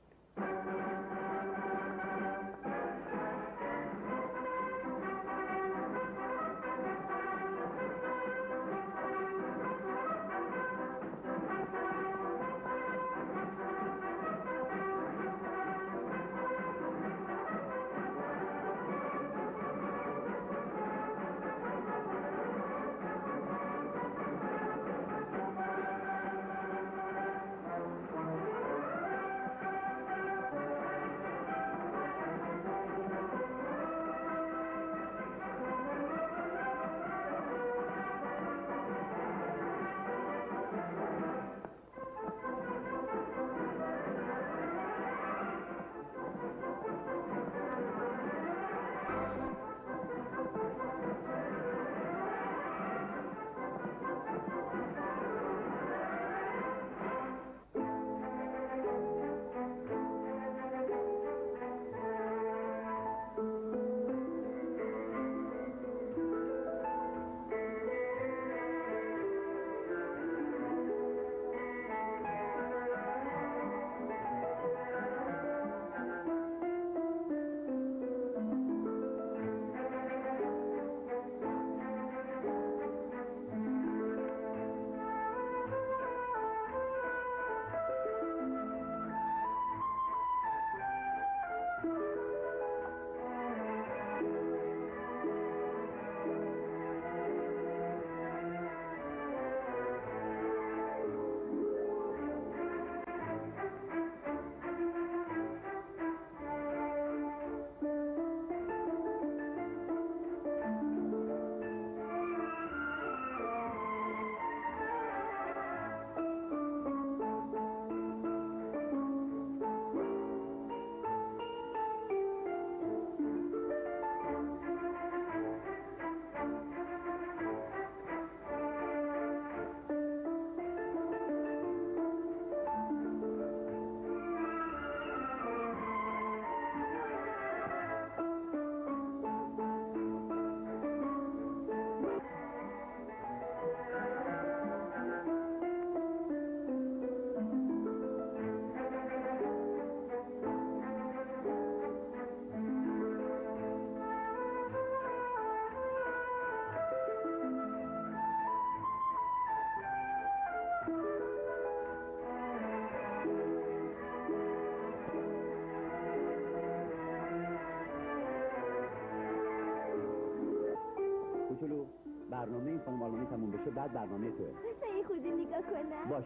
برنامه این خانم آلمانی تموم بشه بعد برنامه توه. مثلا یه خورده نگاه کنم. باش.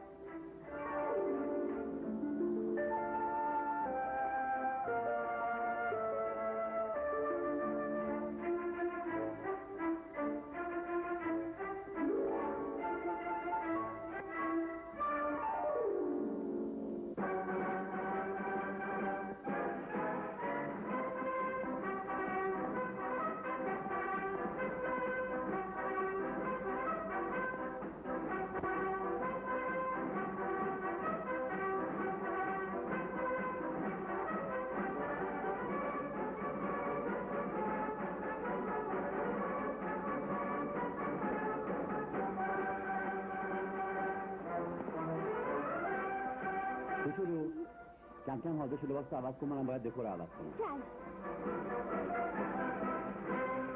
کوچولو کم کم حاضر شو لباس عوض کن، منم باید دکور عوض کنم.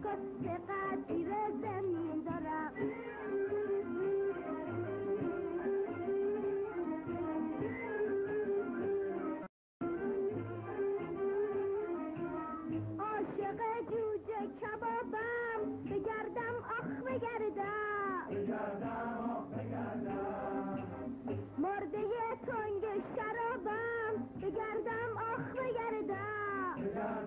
نکن چقدر زیر زمین دارم عاشق جوجه کبابم بگردم آخ بگردم مرده تنگ شرابم بگردم آخ بگردم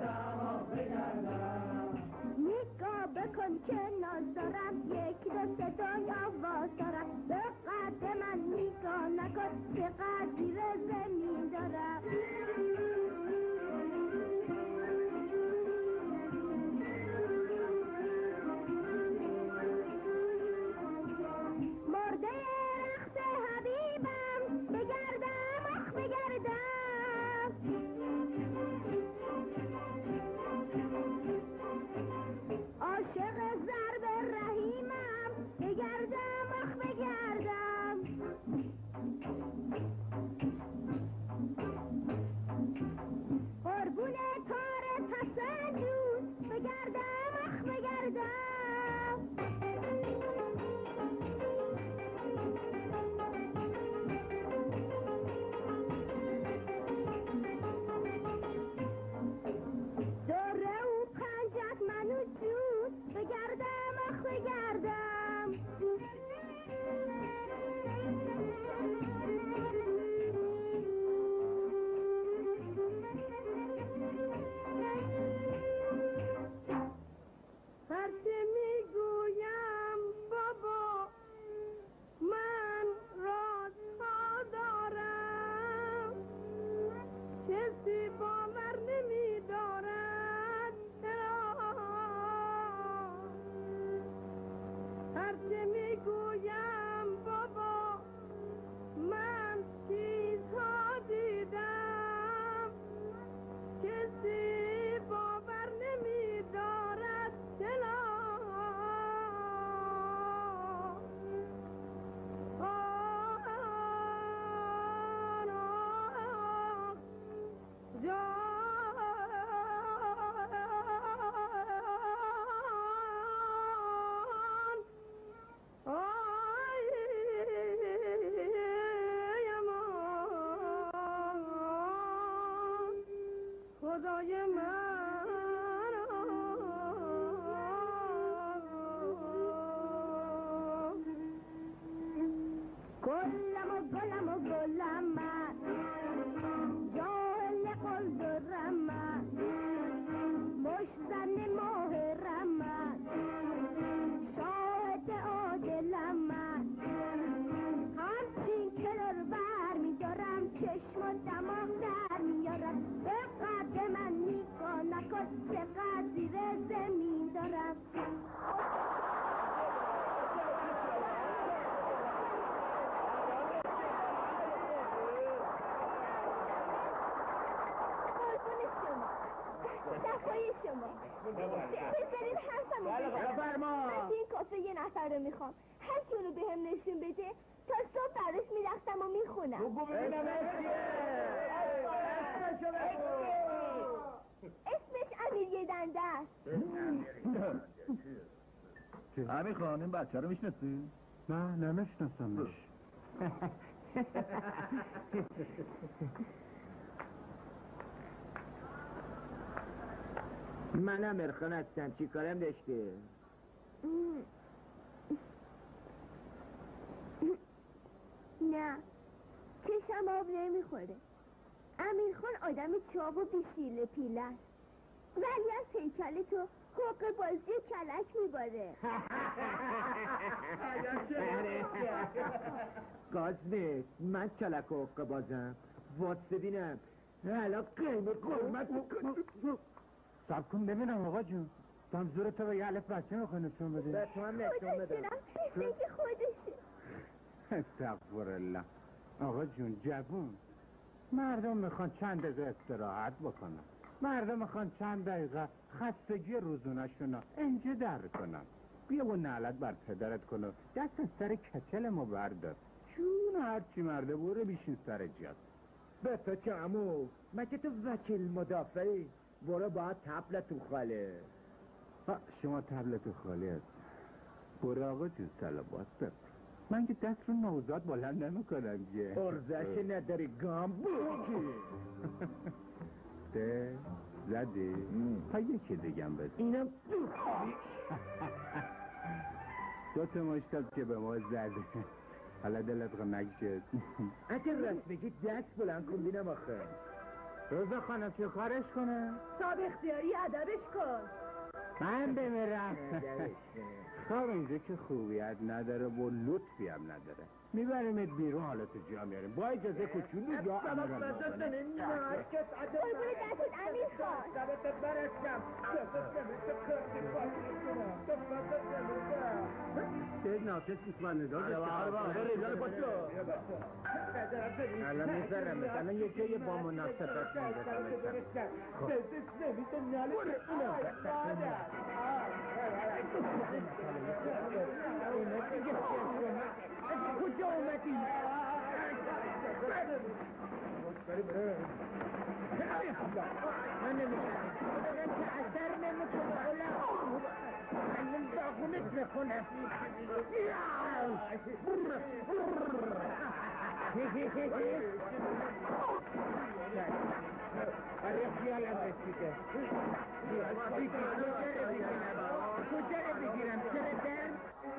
نگاه بکن که ناز دارم یک دو سه دای آواز دارم به قد من نگاه نکن چقدر زیر زمین دارم مرده رخت حبیبم بگردم آخ بگردم عاشق ضرب رحیمم بگردم آخ بگردم قربون تار تسجود بگردم آخ بگردم دوره و پنجت منو جود بگردم آخ بگردم هرچه میگویم بابا من رازها دارم کسی باور نمی‌دارد هرچه میگویم بابا من چیزها دیدم کسی باور نمی‌دارد دلا خدای من گلم و گلم و گلم من جاهل قلدرم من مشتن ماهرم من شاهد عادلم من همچین کلر بر میدارم چشم و دماغ در میارم به قد من نگاه نکن چقدر زیر زمین دارم دفعه شما بذارین حرفمو بزنم من این کافه یه نفر رو میخوام هر کی اونو بهم نشون بده تا صبح براش میرفتم و میخونم اسمش امیر یه دنده است امیر خان این بچه رو میشناسی؟ نه نمیشناسمش منم ارخان هستم چی کارم داشته؟ نه چشم آب نمیخوره امیر خان آدم چاب و بیشیله پیله است ولی از هیکل تو حق بازی کلک میباره قاسمه من کلک و حق بازم وات ببینم حالا قیمه قرمت سب کن ببینم آقا جون دم زور تو به یه علف بچه میخواه نشون بده به تو هم نشون بده مثل که خودشه استغفرالله آقا جون جوون مردم میخوان چند دقیقه استراحت بکنن مردم میخوان چند دقیقه خستگی روزونشون انجا در کنن بیا و نعلت بر پدرت کن و دست سر کچلمو بردار چون هرچی مرده بوره بیشین سر جاد به تو چه عمو مگه تو وکیل مدافعی برو باید تپل تو خاله شما تبلت خالی هست. برو آقا جون سلامات بفرم. من که دست رو نوزاد بلند نمیکنم که ارزش نداری گام بود ده زدی؟ تا یکی دیگم بزن اینم دو تا مشتب که به ما زده حالا دلت غمک شد اگه راست بگی دست بلند کن بینم آخه روزا خانم چه کارش کنه؟ صاحب اختیاری ادبش کن. من بمیرم خواب اینجا که خوبیت نداره و لطفی هم نداره میبریمت بیرون حالت جا میاریم با اجازه کوچولو یا امرالله قربون دستت امیر خان. سید ناکس بسمندگاه الان میذارم مثلا یه جای با مناسبت کجا اومدی؟ من نمیدونم که اثر نمیکنه من داغونت میکنم برای خیالم رسیده کجا رو بگیرم چرا در؟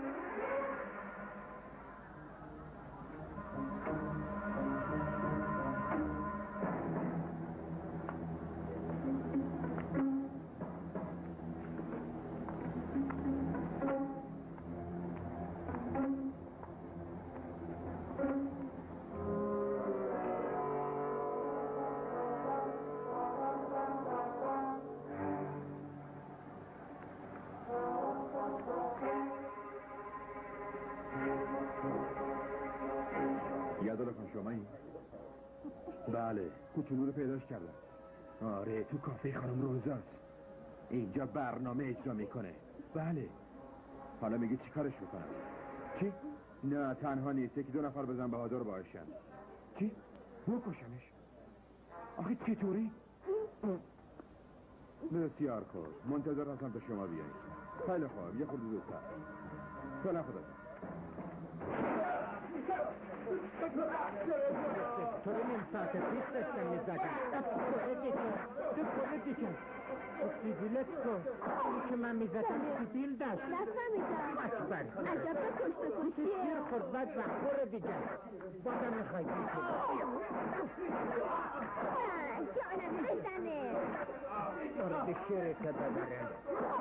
یادو خان شمایی؟ بله کوچولو رو پیداش کردم آره تو کافه خانم روزاست اینجا برنامه اجرا میکنه بله حالا میگه چی کارش میکنم چی؟ نه تنها نیست یکی دو نفر بزن بهادر باشن چی؟ بکشمش آخه چطوری؟ بسیار خوب منتظر هستم تا شما بیایید خیلی خوب یه خورده زودتر فعلا خدا تو رو نیم ساعت پیش داشتم میزدم تو کن سیبیلت کن اینی که من میزدم سیبیل داشت نفهمیدم. اکبر عجب به کشت کشتیه. سیر خود بد و خوره دیگه بازم میخوای جانم بزنه. مورد شیرت ببرم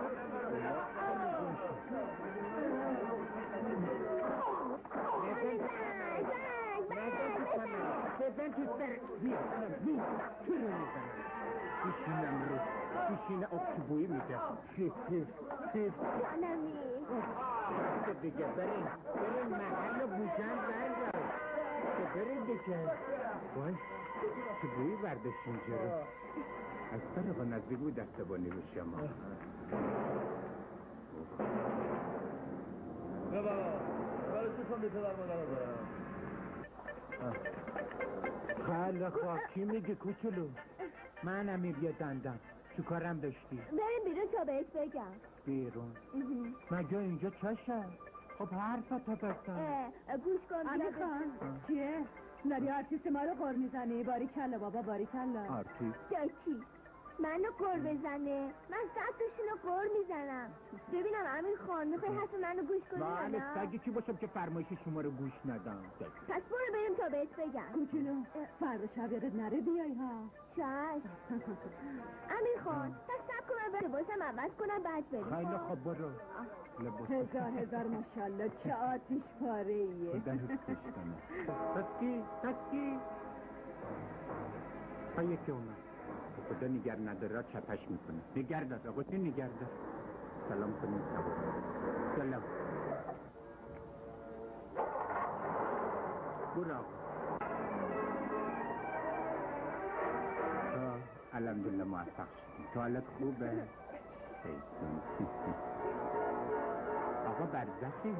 بزن تو سر بیا تو رو میزنم بشینم رو بشینه اکتبویی میده جانمی. دیگه بریم محل بوجن بردار بریم دیگه وای چه بویی برداشت اینجا رو از طرق نزدیک بود دستبانی به شما خیلی خواه چی میگی کوچولو من امیر یه دندم تو کارم داشتی بریم بیرون تا بهت بگم. بیرون مگه اینجا چشه خب حرفت تا بستم گوش کن. امیر خان چیه؟ داری آرتیست ما رو غر میزنی؟ باریکلا بابا باریکلا. آرتیست کی؟ منو قر بزنه. من 100 تاشونو قر میزنم. ببینم امیر خان میخوای حرف منو گوش کنی یا بله نه؟ سگی کی باشم که فرمایش شما رو گوش ندم پس برو بریم تا بهت بگم. کوچولو فردا شب یادت نره بیای ها. چشم. امیر خان پس سب کن من لباسم عوض کنم بعد بریم. خیلی خوب برو لباس هزار ماشالله چه آتیش پاره ایه. خدا حفظش کنه تسکی ها یکی اومد خدا نگر نداره چپش میکنه نگر دار آقا چه نگر دار سلام کنیم سلام برو الحمدلله موفق شدیم تو حالت خوبه آقا برزخی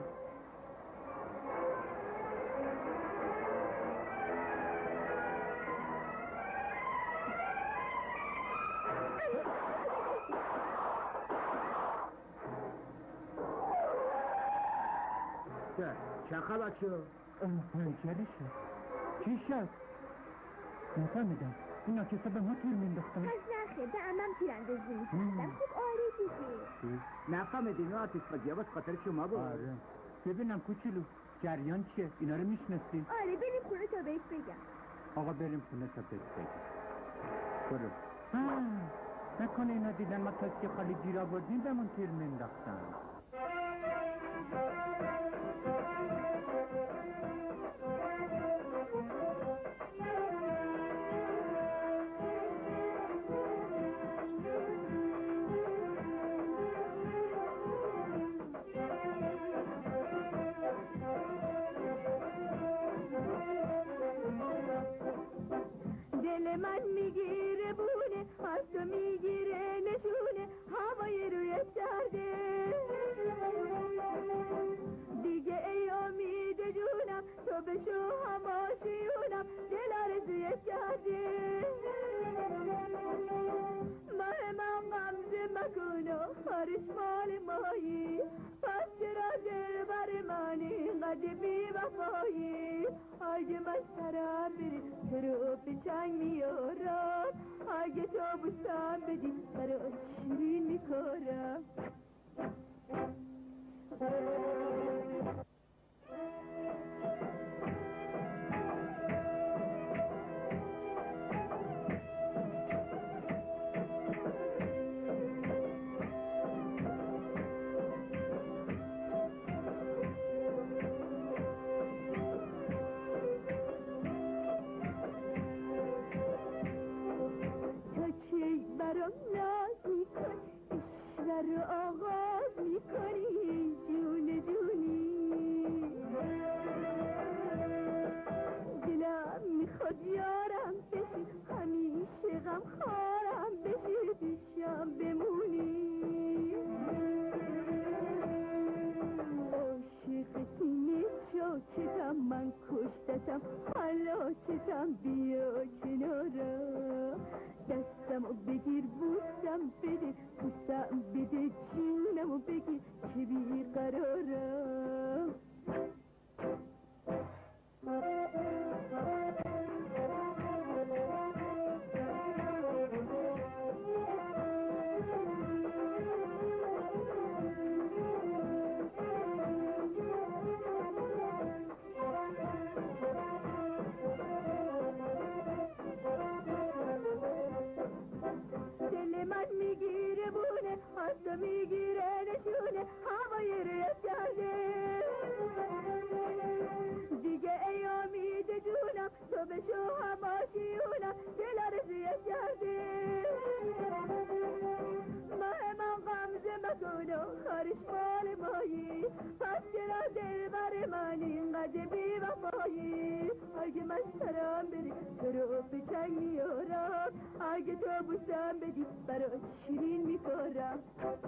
چه خبر شد؟ پنچری شد. چی شد؟ نفهمیدم. اینا کسا به ما تیر مینداختن. پس نخیر به عمم تیراندازی میکردم. خب آره دیگه. نفهمیدین آتیش بازی باز خاطر شما بود. آره. ببینم کوچولو جریان چیه؟ اینا رو میشناسی؟ آره بریم خونه تا بهت بگم. آقا بریم خونه تا بهت بگم. برو. نکنه اینا دیدن ما تاکسی خالی گیر آوردیم بهمون تیر مینداختن. دل من میگیره بونه از تو میگیره نشونه هوای روی سرده دیگه ای امید جونم تو بشو هماشیونم دل آرزوی کرده ماه من غمزه مکن و خارش مال مایی پس چرا دل بر من اینقدر بی وفایی اگه من سرم بری تو رو به چنگ میارم اگه تو بوسم بدی برای شیرین میکارم برام ناز میکنی اشوه رو آغاز میکنی جون جونی دلم میخواد یارم بشی همیشه غم خارم بشی پیشم بمونی عاشقت نیست چتم من کشتتم حالا چتم بیا کنارم دستمو بگیر بوسم بده بوسم بده جونمو بگیر چه بیقرارم دل من میگیره بونه از تو میگیره نشونه هوای روی کرده دیگه ای امید جونم تو بشو هماشیونم دل آرزوی کرده ماه من غمزه مکن و خارش مال مایی پس چرا دل بر من اینقدر بی وفایی اگه من سرم بری تو رو به چنگ میارم اگه تو بوسم بدی برای شیرین میکارم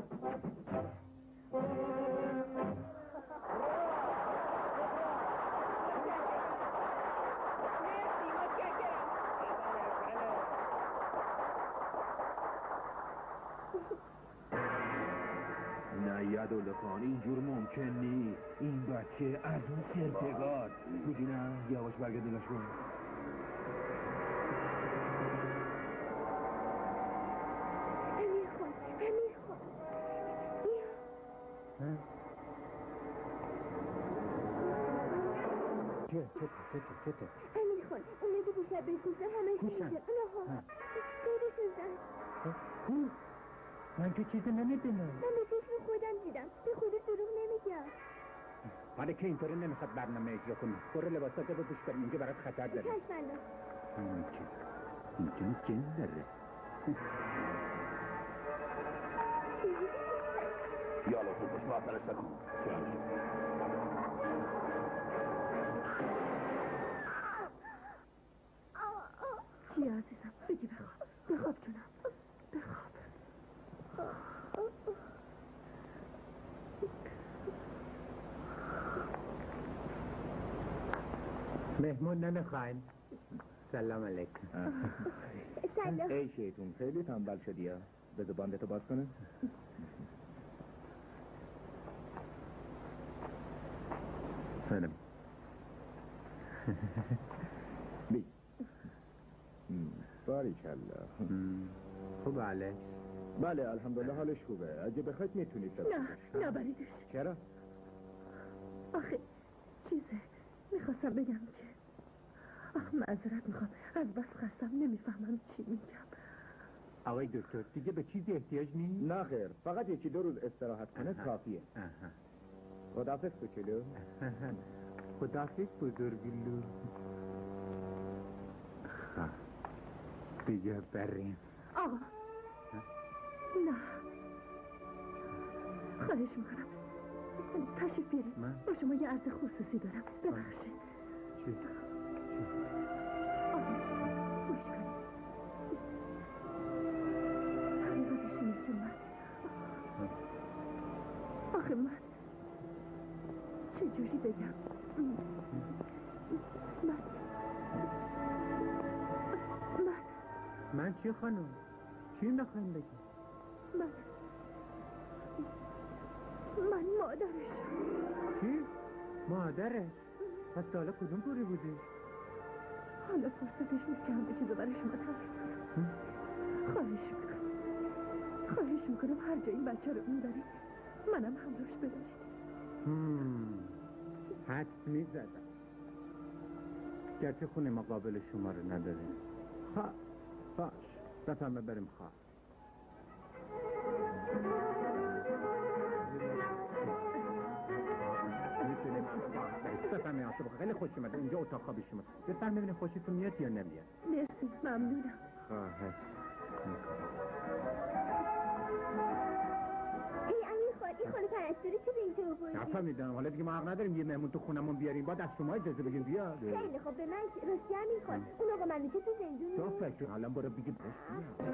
نه یدالله خان اینجور ممکن نیست این بچه از اون سرپگار بودی نه یواش برگردونش کن امیر خان بیا چته امیر خان اونه که دیشب بهت گفتم همش اینجا اونها خیلیشون زن من که چیزی نمیدونم من به چشم خودم دیدم به خودت دروغ نمیگم حالا که اینطوری نمیخواد برنامه اجرا کنی برو لباسات رو بپوش بریم اینجا برات خطر داره چشم الله همون که اینجا جن داره یالا خوب باش معطلش نکن چی عزیزم بگی بخواب جونم بخواب مهمون نمیخواین سلام علیکم سلام ای شیطون خیلی تنبل شدی ها بذار باندتو باز کنه برم بی باریکلا خوب الکس؟ بله الحمدلله حالش خوبه. اگه بخواید میتونید نه نبریدش. چرا؟ آخه چیزه میخواستم بگم که معذرت میخوام، از بس خستم نمیفهمم چی میگم. آقای دکتر دیگه به چیزی احتیاج نیست؟ نه خیر، فقط 1-2 روز استراحت کنه کافیه. خداحافظ کوچولو. خداحافظ بزرگلو. دیگه بریم. آقا نه خواهش میکنم تشریف بیارید. با شما یه عرض خصوصی دارم. ببخشید. چی؟ آقا گوش کنید. حقیقتش اینه که من آخه من چجوری بگم من چی خانم؟ چی میخوایم بگیم؟ من مادرش. چی؟ مادرش؟ پس حالا کدوم پوری بودی؟ حالا فرصتش نیست که همه چیزو برای شما تعریف کنم. خواهش میکنم هر جا این بچه رو میبرید منم همراهش ببرید. حد میزدم گرچه خونه مقابل شما رو نداره. باش بفهمه بریم خواه. بفهمه آسه خیلی خوش اومده. اینجا اتاق خوابی شما. بفهم ببینیم خوشتون میاد یا نمیاد. مرسی ممنونم. خواهش این خاله پرستاری چه به اینجا آوردی؟ نفهمیدم. حالا دیگه ما حق نداریم یه مهمون تو خونمون بیاریم. باید از شما اجازه بگیم بیاد. خیلی خب به من راستی هم میخواد. اون آقا من چه تو زندون تو فکر حالا برو بگی باش بیاد.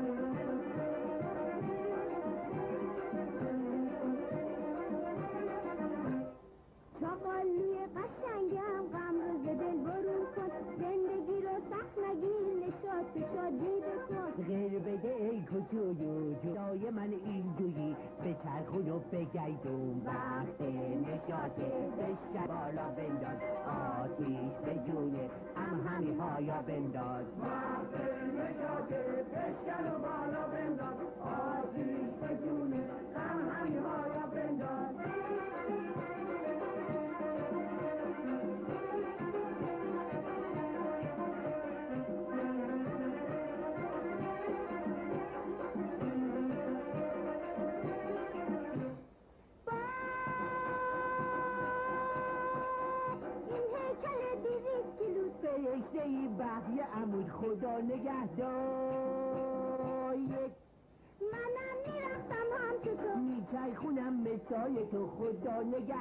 چاقالوی قشنگم غم رو ز دل برون کن، زندگی رو سخت نگیر، نشاط شادی بکن. غیر بده ای کوچولو جای من اینجوری به چرخون و بگیدون وقت نشاطه. بشن بالا بنداز آتیش به جونه همی هایا بنداز. وقت نشاطه بشن و بالا بنداز آتیش به جونه همی هایا بنداز. فرشته بحی عمود خدا نگهدار. منم میرفتم همچو تو میچرخونم مثال تو خدا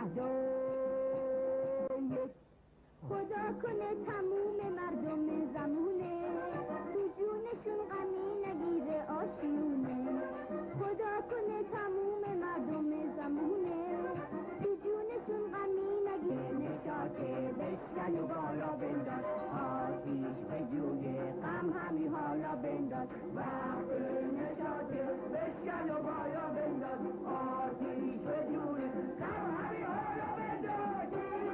نگهدار. خدا کنه تموم مردم زمونه تو جونشون غمی نگیره آشیونه. خدا کنه تموم مردم زمونه تو جونشون غمی نگیره. نشاطه بشکن و بالا بنداز آتیش به جوی غم همی حالا بنداز. وقت نشاطه بشکن و بالا بنداز آتیش به جوی غم همی حالا بنداز.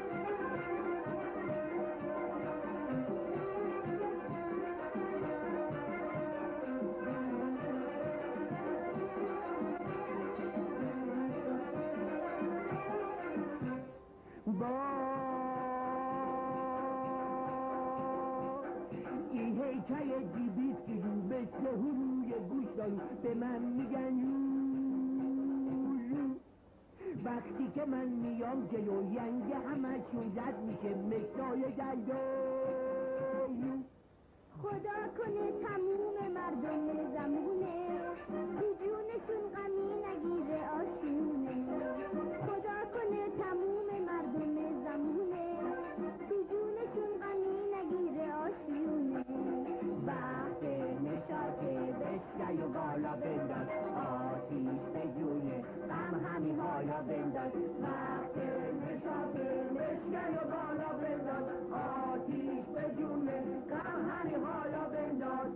این هیکل 200 کیلو مثل هروی گوشتان به من میگن یورو. وقتی که من میام جلو ینگ همشون رد میشه مکنای دریایو. خدا کنه تموم مردم زمونه تو جونشون غمی نگیره آشیونه. خدا کنه تموم مردم زمونه تو جونشون غمی نگیره آشیونه. وقت نشاطه بشکن و بالا بنداز آتیش به جونه غم همی حالا بنداز. وقت نشاطه بشکن و بالا بنداز آتیش به جونه غم همی حالا بنداز.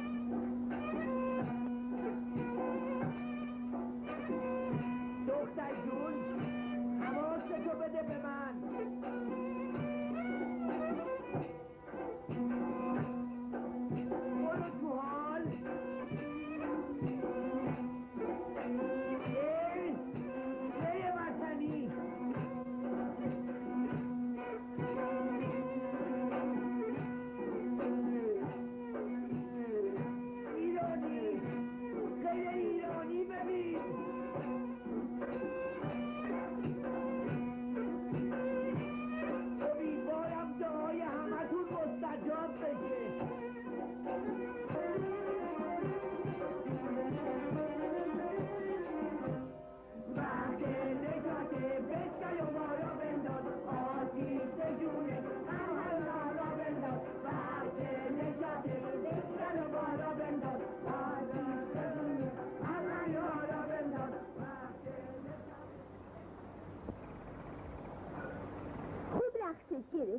دختر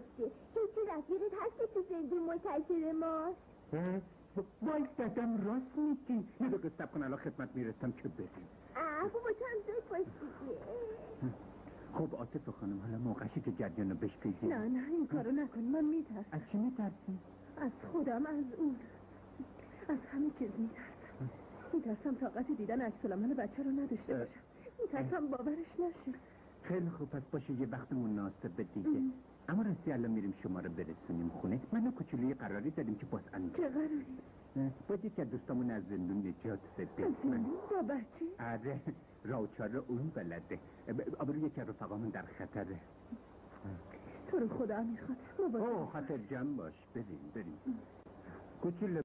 نداشته. هیچی رفیقت هست که تو زندون منتظر ماست؟ وای دادم راست میگی. یه دقیقه صبر کن الان خدمت میرسم که بریم. بابا تو هم زود باش دیگه. خب عاطفه خانم حالا موقعشه که جریان رو بشکیزیم. نه این کارو نکن، من میترسم. از چی میترسی؟ از خودم، از اون، از همه چیز میترسم. میترسم طاقت دیدن عکس‌العمل بچه رو نداشته باشم. میترسم باورش نشه. خیلی خوب پس باشه یه وقت مناسب دیگه. اما راستی الان میریم شما رو برسونیم خونه. من و کوچولوی قراری داریم که باز انجام. چه قراری؟ باید یکی از دوستامون از زندون نجات بده. با بچه؟ آره راه و چاره اون بلده. آبرو یکی از رفقامون در خطره. تو رو خدا میخواد. خاطر جمع باش. بریم کوچولو.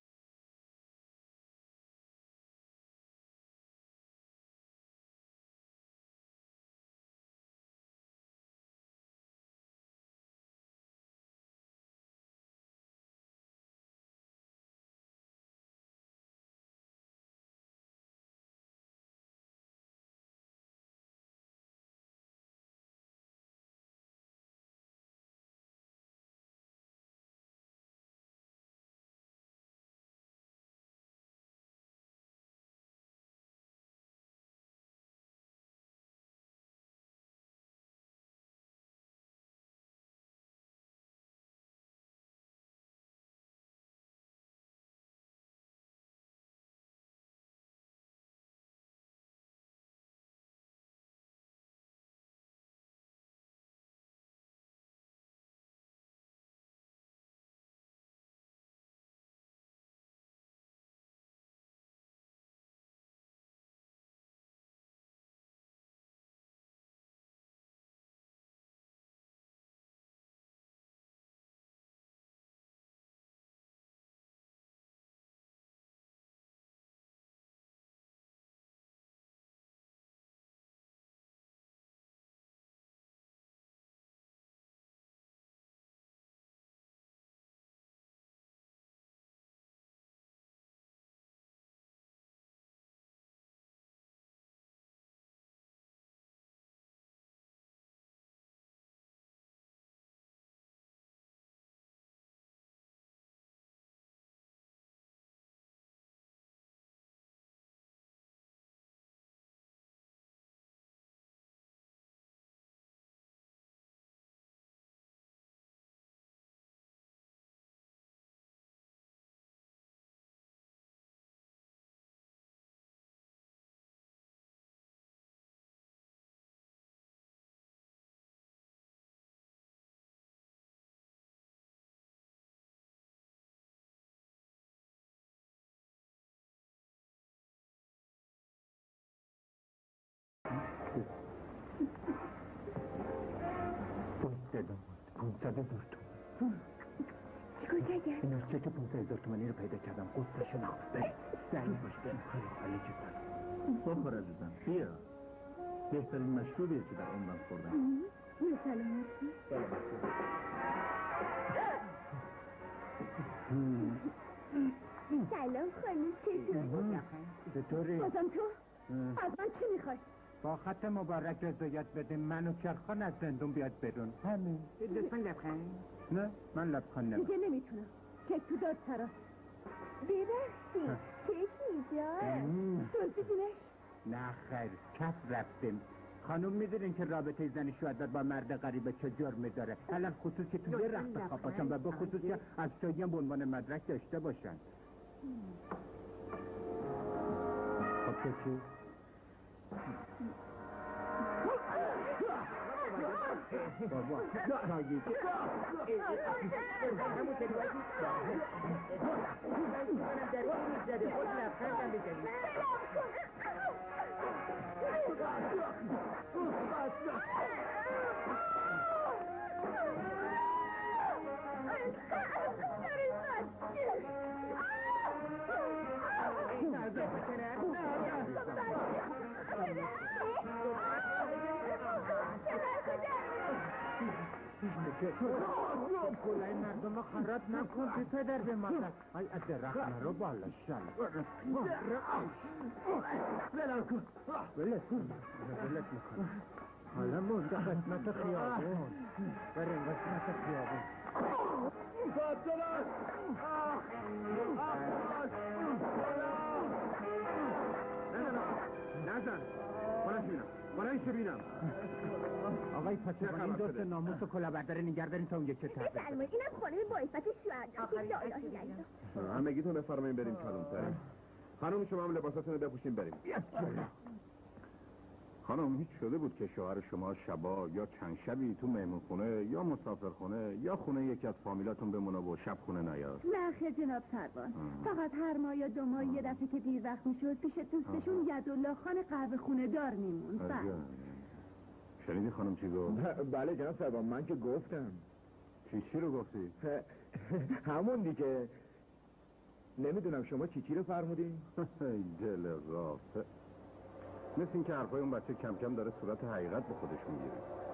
چیکار کردی؟ این چک 500,000 تومانی رو پیدا کردم. قصه شناخت. سریع باش بریم. خیلی بخور عزیزم بیا. بهترین مشروبیه که در عمرم خوردم. سلام خانم چطوری؟ بازم تو؟ از من چی میخوای؟ با خط مبارک رضایت بده من و کرخان از زندون بیاد بیرون. همین. لطفا لبخند. نه من لبخند نمیم. دیگه نمیتونم. چک تو داد طرف. ببخشید چک اینجا دزدیدینش؟ نه خیر کف رفتیم. خانوم میدونین که رابطه زن شوهر با مرد غریبه چه جرمی داره. حالا خصوص که توی رخت خواب باشن و به خصوص که از شایی هم به عنوان مدرک داشته باشن. خب چی؟ بابا ناگید کلای مردم رو خراب نکن که پدر به مادر. ای از درخت نرو بالا شل. ولت کن. ولت میکنم. حالا مونده قسمت خیابون. بریم قسمت خیابون. نزن بلنش ببینم آقای پاسبان این دوست ناموس و کلاهبردار نگه دارین تا اون یکی طرف بفرمایید اینم خانم با عفت شوهردار که دایاهی نیست. همگیتون بفرمایید بریم کلانتر. خانم شما هم لباساتون رو بپوشین بریم. خانم هیچ شده بود که شوهر شما شبا یا چند شبی تو مهمونخونه یا مسافرخونه یا خونه یکی از فامیلاتون بمونه و شب خونه نیاد؟ نه خیر جناب سروان، فقط هر ماه یا 2 ماه یه دفعه که دیر وقت میشد پیش دوستشون یدالله خان قهوه خونه دار میموند. شنیدی خانم چی گفت؟ بله جناب سروان من که گفتم. چی رو گفتی؟ همون دیگه. نمیدونم شما چی رو فرمودین؟ دل رافه. مثل این که حرفای اون بچه کم کم داره صورت حقیقت به خودش میگیره.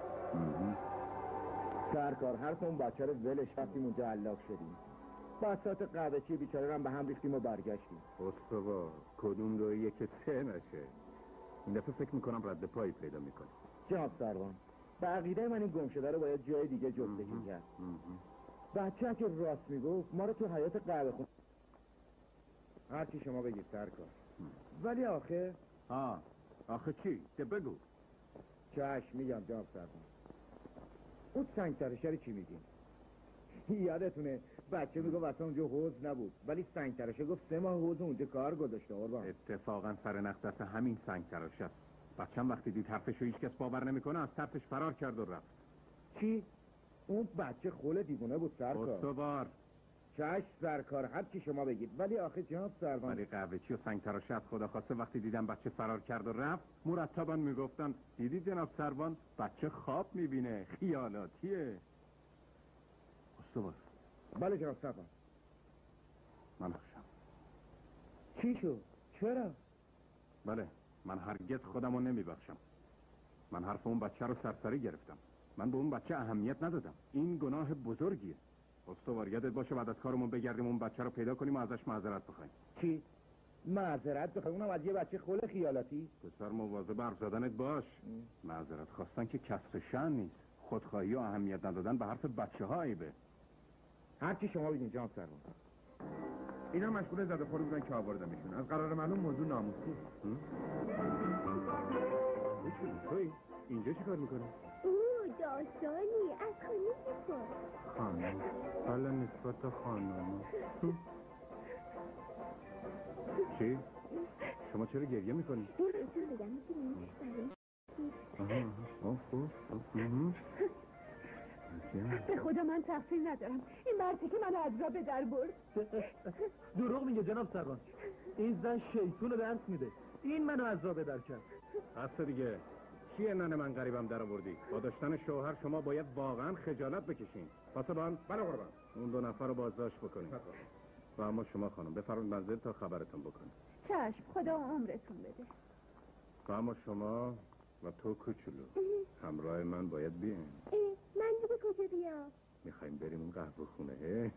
سرکار حرف اون بچه رو ولش رفتیم اونجا علاق شدیم. بساط قهوه‌چی بیچاره رو به هم ریختیم و برگشتیم. استوا کدوم رویه که 3 نشه. این دفعه فکر میکنم رد پایی پیدا میکنه. جناب سروان به عقیده من این گم شده رو باید جای دیگه جستجو کرد. بچه اگه راست میگفت ما رو تو حیاط قهوه خونه هرچی شما بگید سرکار. ولی آخه آخه چی؟ که بگو. چشم میگم جناب سروان. اون سنگ تراشر رو چی میگین؟ یادتونه بچه میگفت اصلا اونجا حوض نبود ولی سنگ تراشه گفت 3 ماه حوض اونجا کار گذاشته. قربان اتفاقا سر نقدس همین سنگ تراشه است. بچه‌م وقتی دید حرفشو هیچ کس باور نمیکنه از ترسش فرار کرد و رفت. چی؟ اون بچه خول دیوونه بود سرکار. استوار. چشم سرکار هر چی شما بگید ولی آخه جناب سروان ولی قهوه‌چی و سنگ تراشه از خدا خواسته وقتی دیدم بچه فرار کرد و رفت مرتبا میگفتن دیدید جناب سروان بچه خواب میبینه خیالاتیه. استوار. بله جناب سروان. من خوشم. چی شد؟ چرا؟ بله من هرگز خودمو نمیبخشم. من حرف اون بچه رو سرسری گرفتم. من به اون بچه اهمیت ندادم. این گناه بزرگیه. استوار یادت باشه بعد از کارمون بگردیم اون بچه رو پیدا کنیم و ازش معذرت بخوایم. چی؟ معذرت بخوایم؟ اونم از یه بچه خول خیالاتی؟ پسر مواظب حرف زدنت باش. معذرت خواستن که کسر شأن نیست. خودخواهی و اهمیت ندادن به حرف بچه ها عیبه. هر چی شما بگین جناب سروان. اینا مشغول زده خوری بودن که آوردمشون. از قرار معلوم موضوع ناموسی. توی اینجا چی کار میکنی؟ داستانی از خانه بپرس. خانم حالا نسبت خانم چی؟ شما چرا گریه میکنی؟ بهتون بگم میتونی به خدا من تقصیر ندارم. این مرتی که منو از راه به در برد. دروغ میگه جناب سروان. این زن شیطون رو درس میده. این منو از راه به در کرد. هست دیگه. چیه ننه من غریبم در آوردی؟ با داشتن شوهر شما باید واقعا خجالت بکشین. پاسبان بله قربان. اون 2 نفر رو بازداشت بکنید. و اما شما خانم بفرمایید منزل تا خبرتون بکنید. چشم خدا عمرتون بده. و اما شما و تو کوچولو همراه من باید بیاین. من دیگه کجا بیام؟ میخوایم بریم اون قهوه خونه.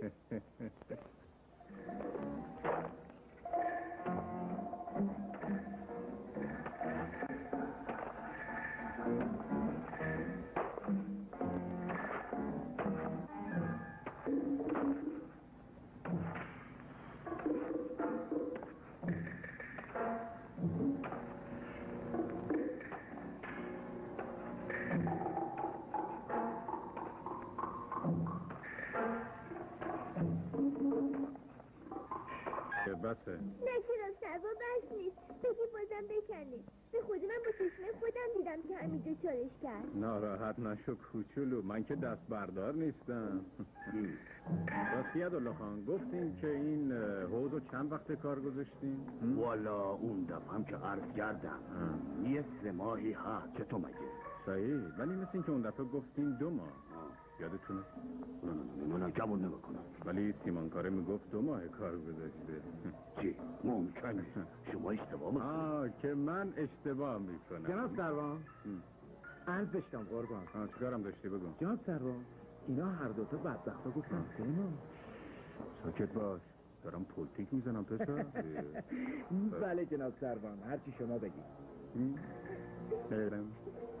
بسه نه جناب سروان بس نیست. بگی بازم بکنید. به خودی من با چشم خودم دیدم که همینجا چارش کرد. ناراحت نشو کوچولو من که دست بردار نیستم. راستی یدالله خان گفتیم که این حوضو چند وقت کار گذاشتیم؟ والا اون دفعه هم که عرض کردم یه 3 ماهی هست. چطور مگه؟ صحیح ولی مثل این که اون دفعه گفتیم 2 ماه. یادتونه؟ من جمعون نمیکنم. ولی سیمانکاره میگفت 2 ماه کار گذاشته. چی؟ ممکنه شما اشتباه میکنید. که من اشتباه میکنم. جناب سروان عرض داشتم قربان. چیکارم داشتی بگو. جناب سروان اینا هر دوتا بدبختا گفتن 3 ماه. ساکت باش دارم پولتیک میزنم پسر. بله جناب سروان هر چی شما بگید. برم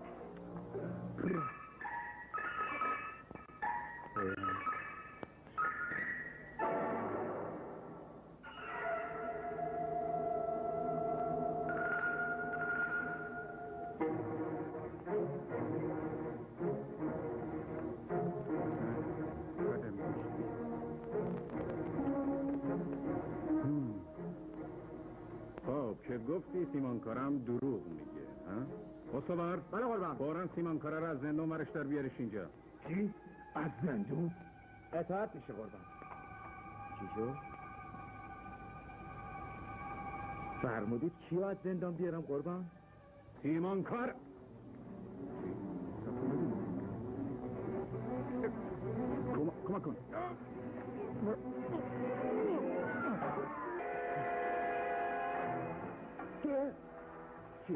که گفتی سیمانکارم دروغ میگه ها؟ استوار؟ بله قربان. فوراً سیمانکاره رو از زندون ورش در بیارش اینجا. چی؟ از زندون؟ اطاعت میشه قربان. چی شد؟ فرمودید کیو از زندان بیارم قربان؟ سیمانکار. کمک کن. چی؟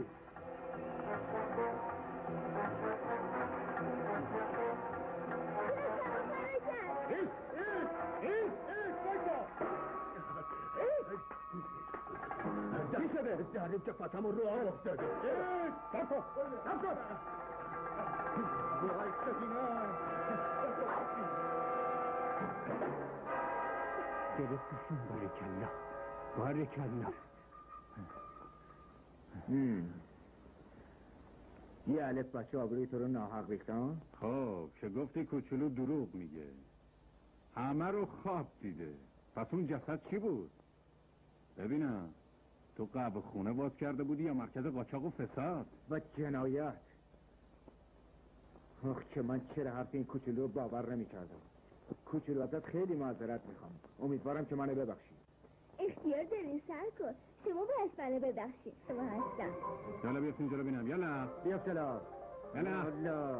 چی شده؟ داریم که فتم رو آب افتاده. سب کن. گرفتشون بارکالله. یه الف بچه آبروی تو رو ناحق ریختن؟ خب که گفتی کوچولو دروغ میگه، همه رو خواب دیده، پس اون جسد چی بود؟ ببینم تو قبل خونه باز کرده بودی یا مرکز قاچاق و فساد؟ و جنایت. آخ که من چرا حرف این کوچولو رو باور نمی کردم. کوچولو ازت خیلی معذرت میخوام، امیدوارم که منو ببخشی. اختیار داری سرکن، شما باید منو ببخشی. شما هستم. یالا بیافت اینجا رو بینم. یالا بیافت جلا. یالا.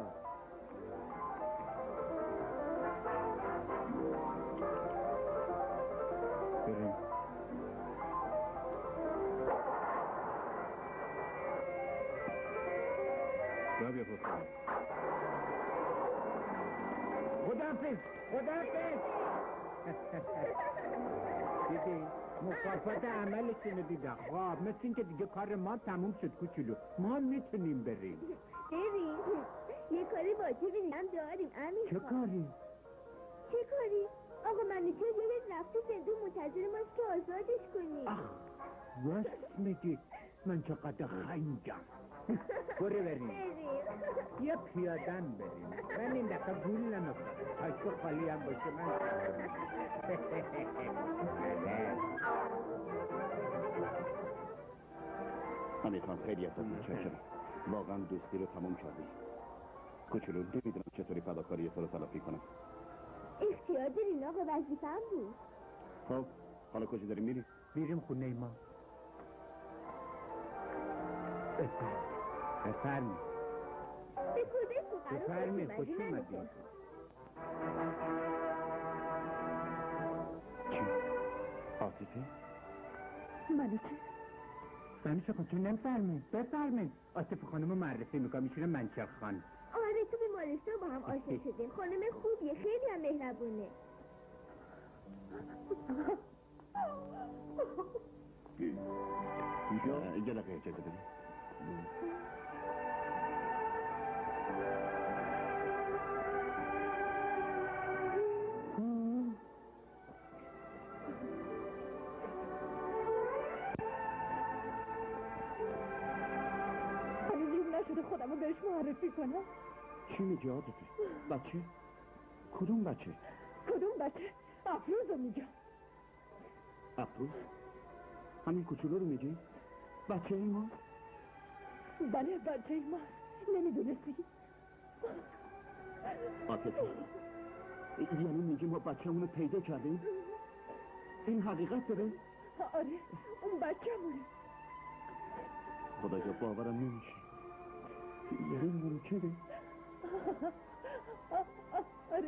بریم. جا بیافت. خداحافظ. دیدی؟ مکافات عملتون رو دیدم. خب مثل این که دیگه کار ما تموم شد کوچولو، ما میتونیم بریم. یه کاری واجبی هم داریم امیر. چه کاری؟ آقا منوچهر یادت رفته زندون منتظر ماست که آزادش کنی. راست میگی، من چقدر خنگم. برو بریم. یه پیادن بریم. من این دفعه گول نمیخورم. تاشو خالی هم باشه من. امیر خان خیلی ازت متشکرم. واقعا دوستی رو تموم کردی. کوچولو نمیدونم چطوری فداکاری تو رو تلافی کنم. اختیار دارین آقا، وظیفه‌ام بود. خب حالا کجا داریم میری؟ میریم خونه ما. بفرمی. به کجا تو قرار خوش اومدی. چی؟ عاطفه؟ منوچهر خان تو بفرمین. عاطفه خانم معرفی میکنم، میشونه منوچهر خان. آره تو بیمارستان با هم آشنا شدیم. خانم خوبیه، خیلی هم مهربونه. یه دقیقه اجازه بدید. خودم رو بهش معرفی کنم. چی میگه عاطفه؟ بچه؟ کدوم بچه؟ افروز رو میگم. افروز؟ همین کوچولو رو میگی؟ بچه این ماست؟ بله بچه این ماست. نمیدونستی؟ عاطفه یعنی میگی ما بچه‌مون رو پیدا کردیم؟ این حقیقت داره؟ آره اون بچه‌مونه. خدایا باورم نمیشه. یعنی ممکنه؟ آره.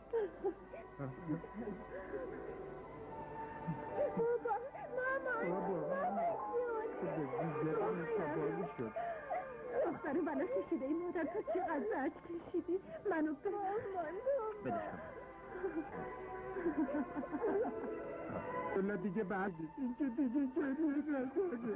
ماما شد. دختر بلا کشیده این مادر تا چقدر زرج کشیدی منو بدش حالا دیگه بعد اینجا دیگه جلوی نکنه.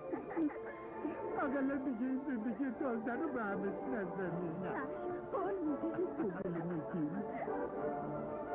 اقلا دیگه این زندگی تازه رو به همه نزدنی. قول میدی. قول میدی.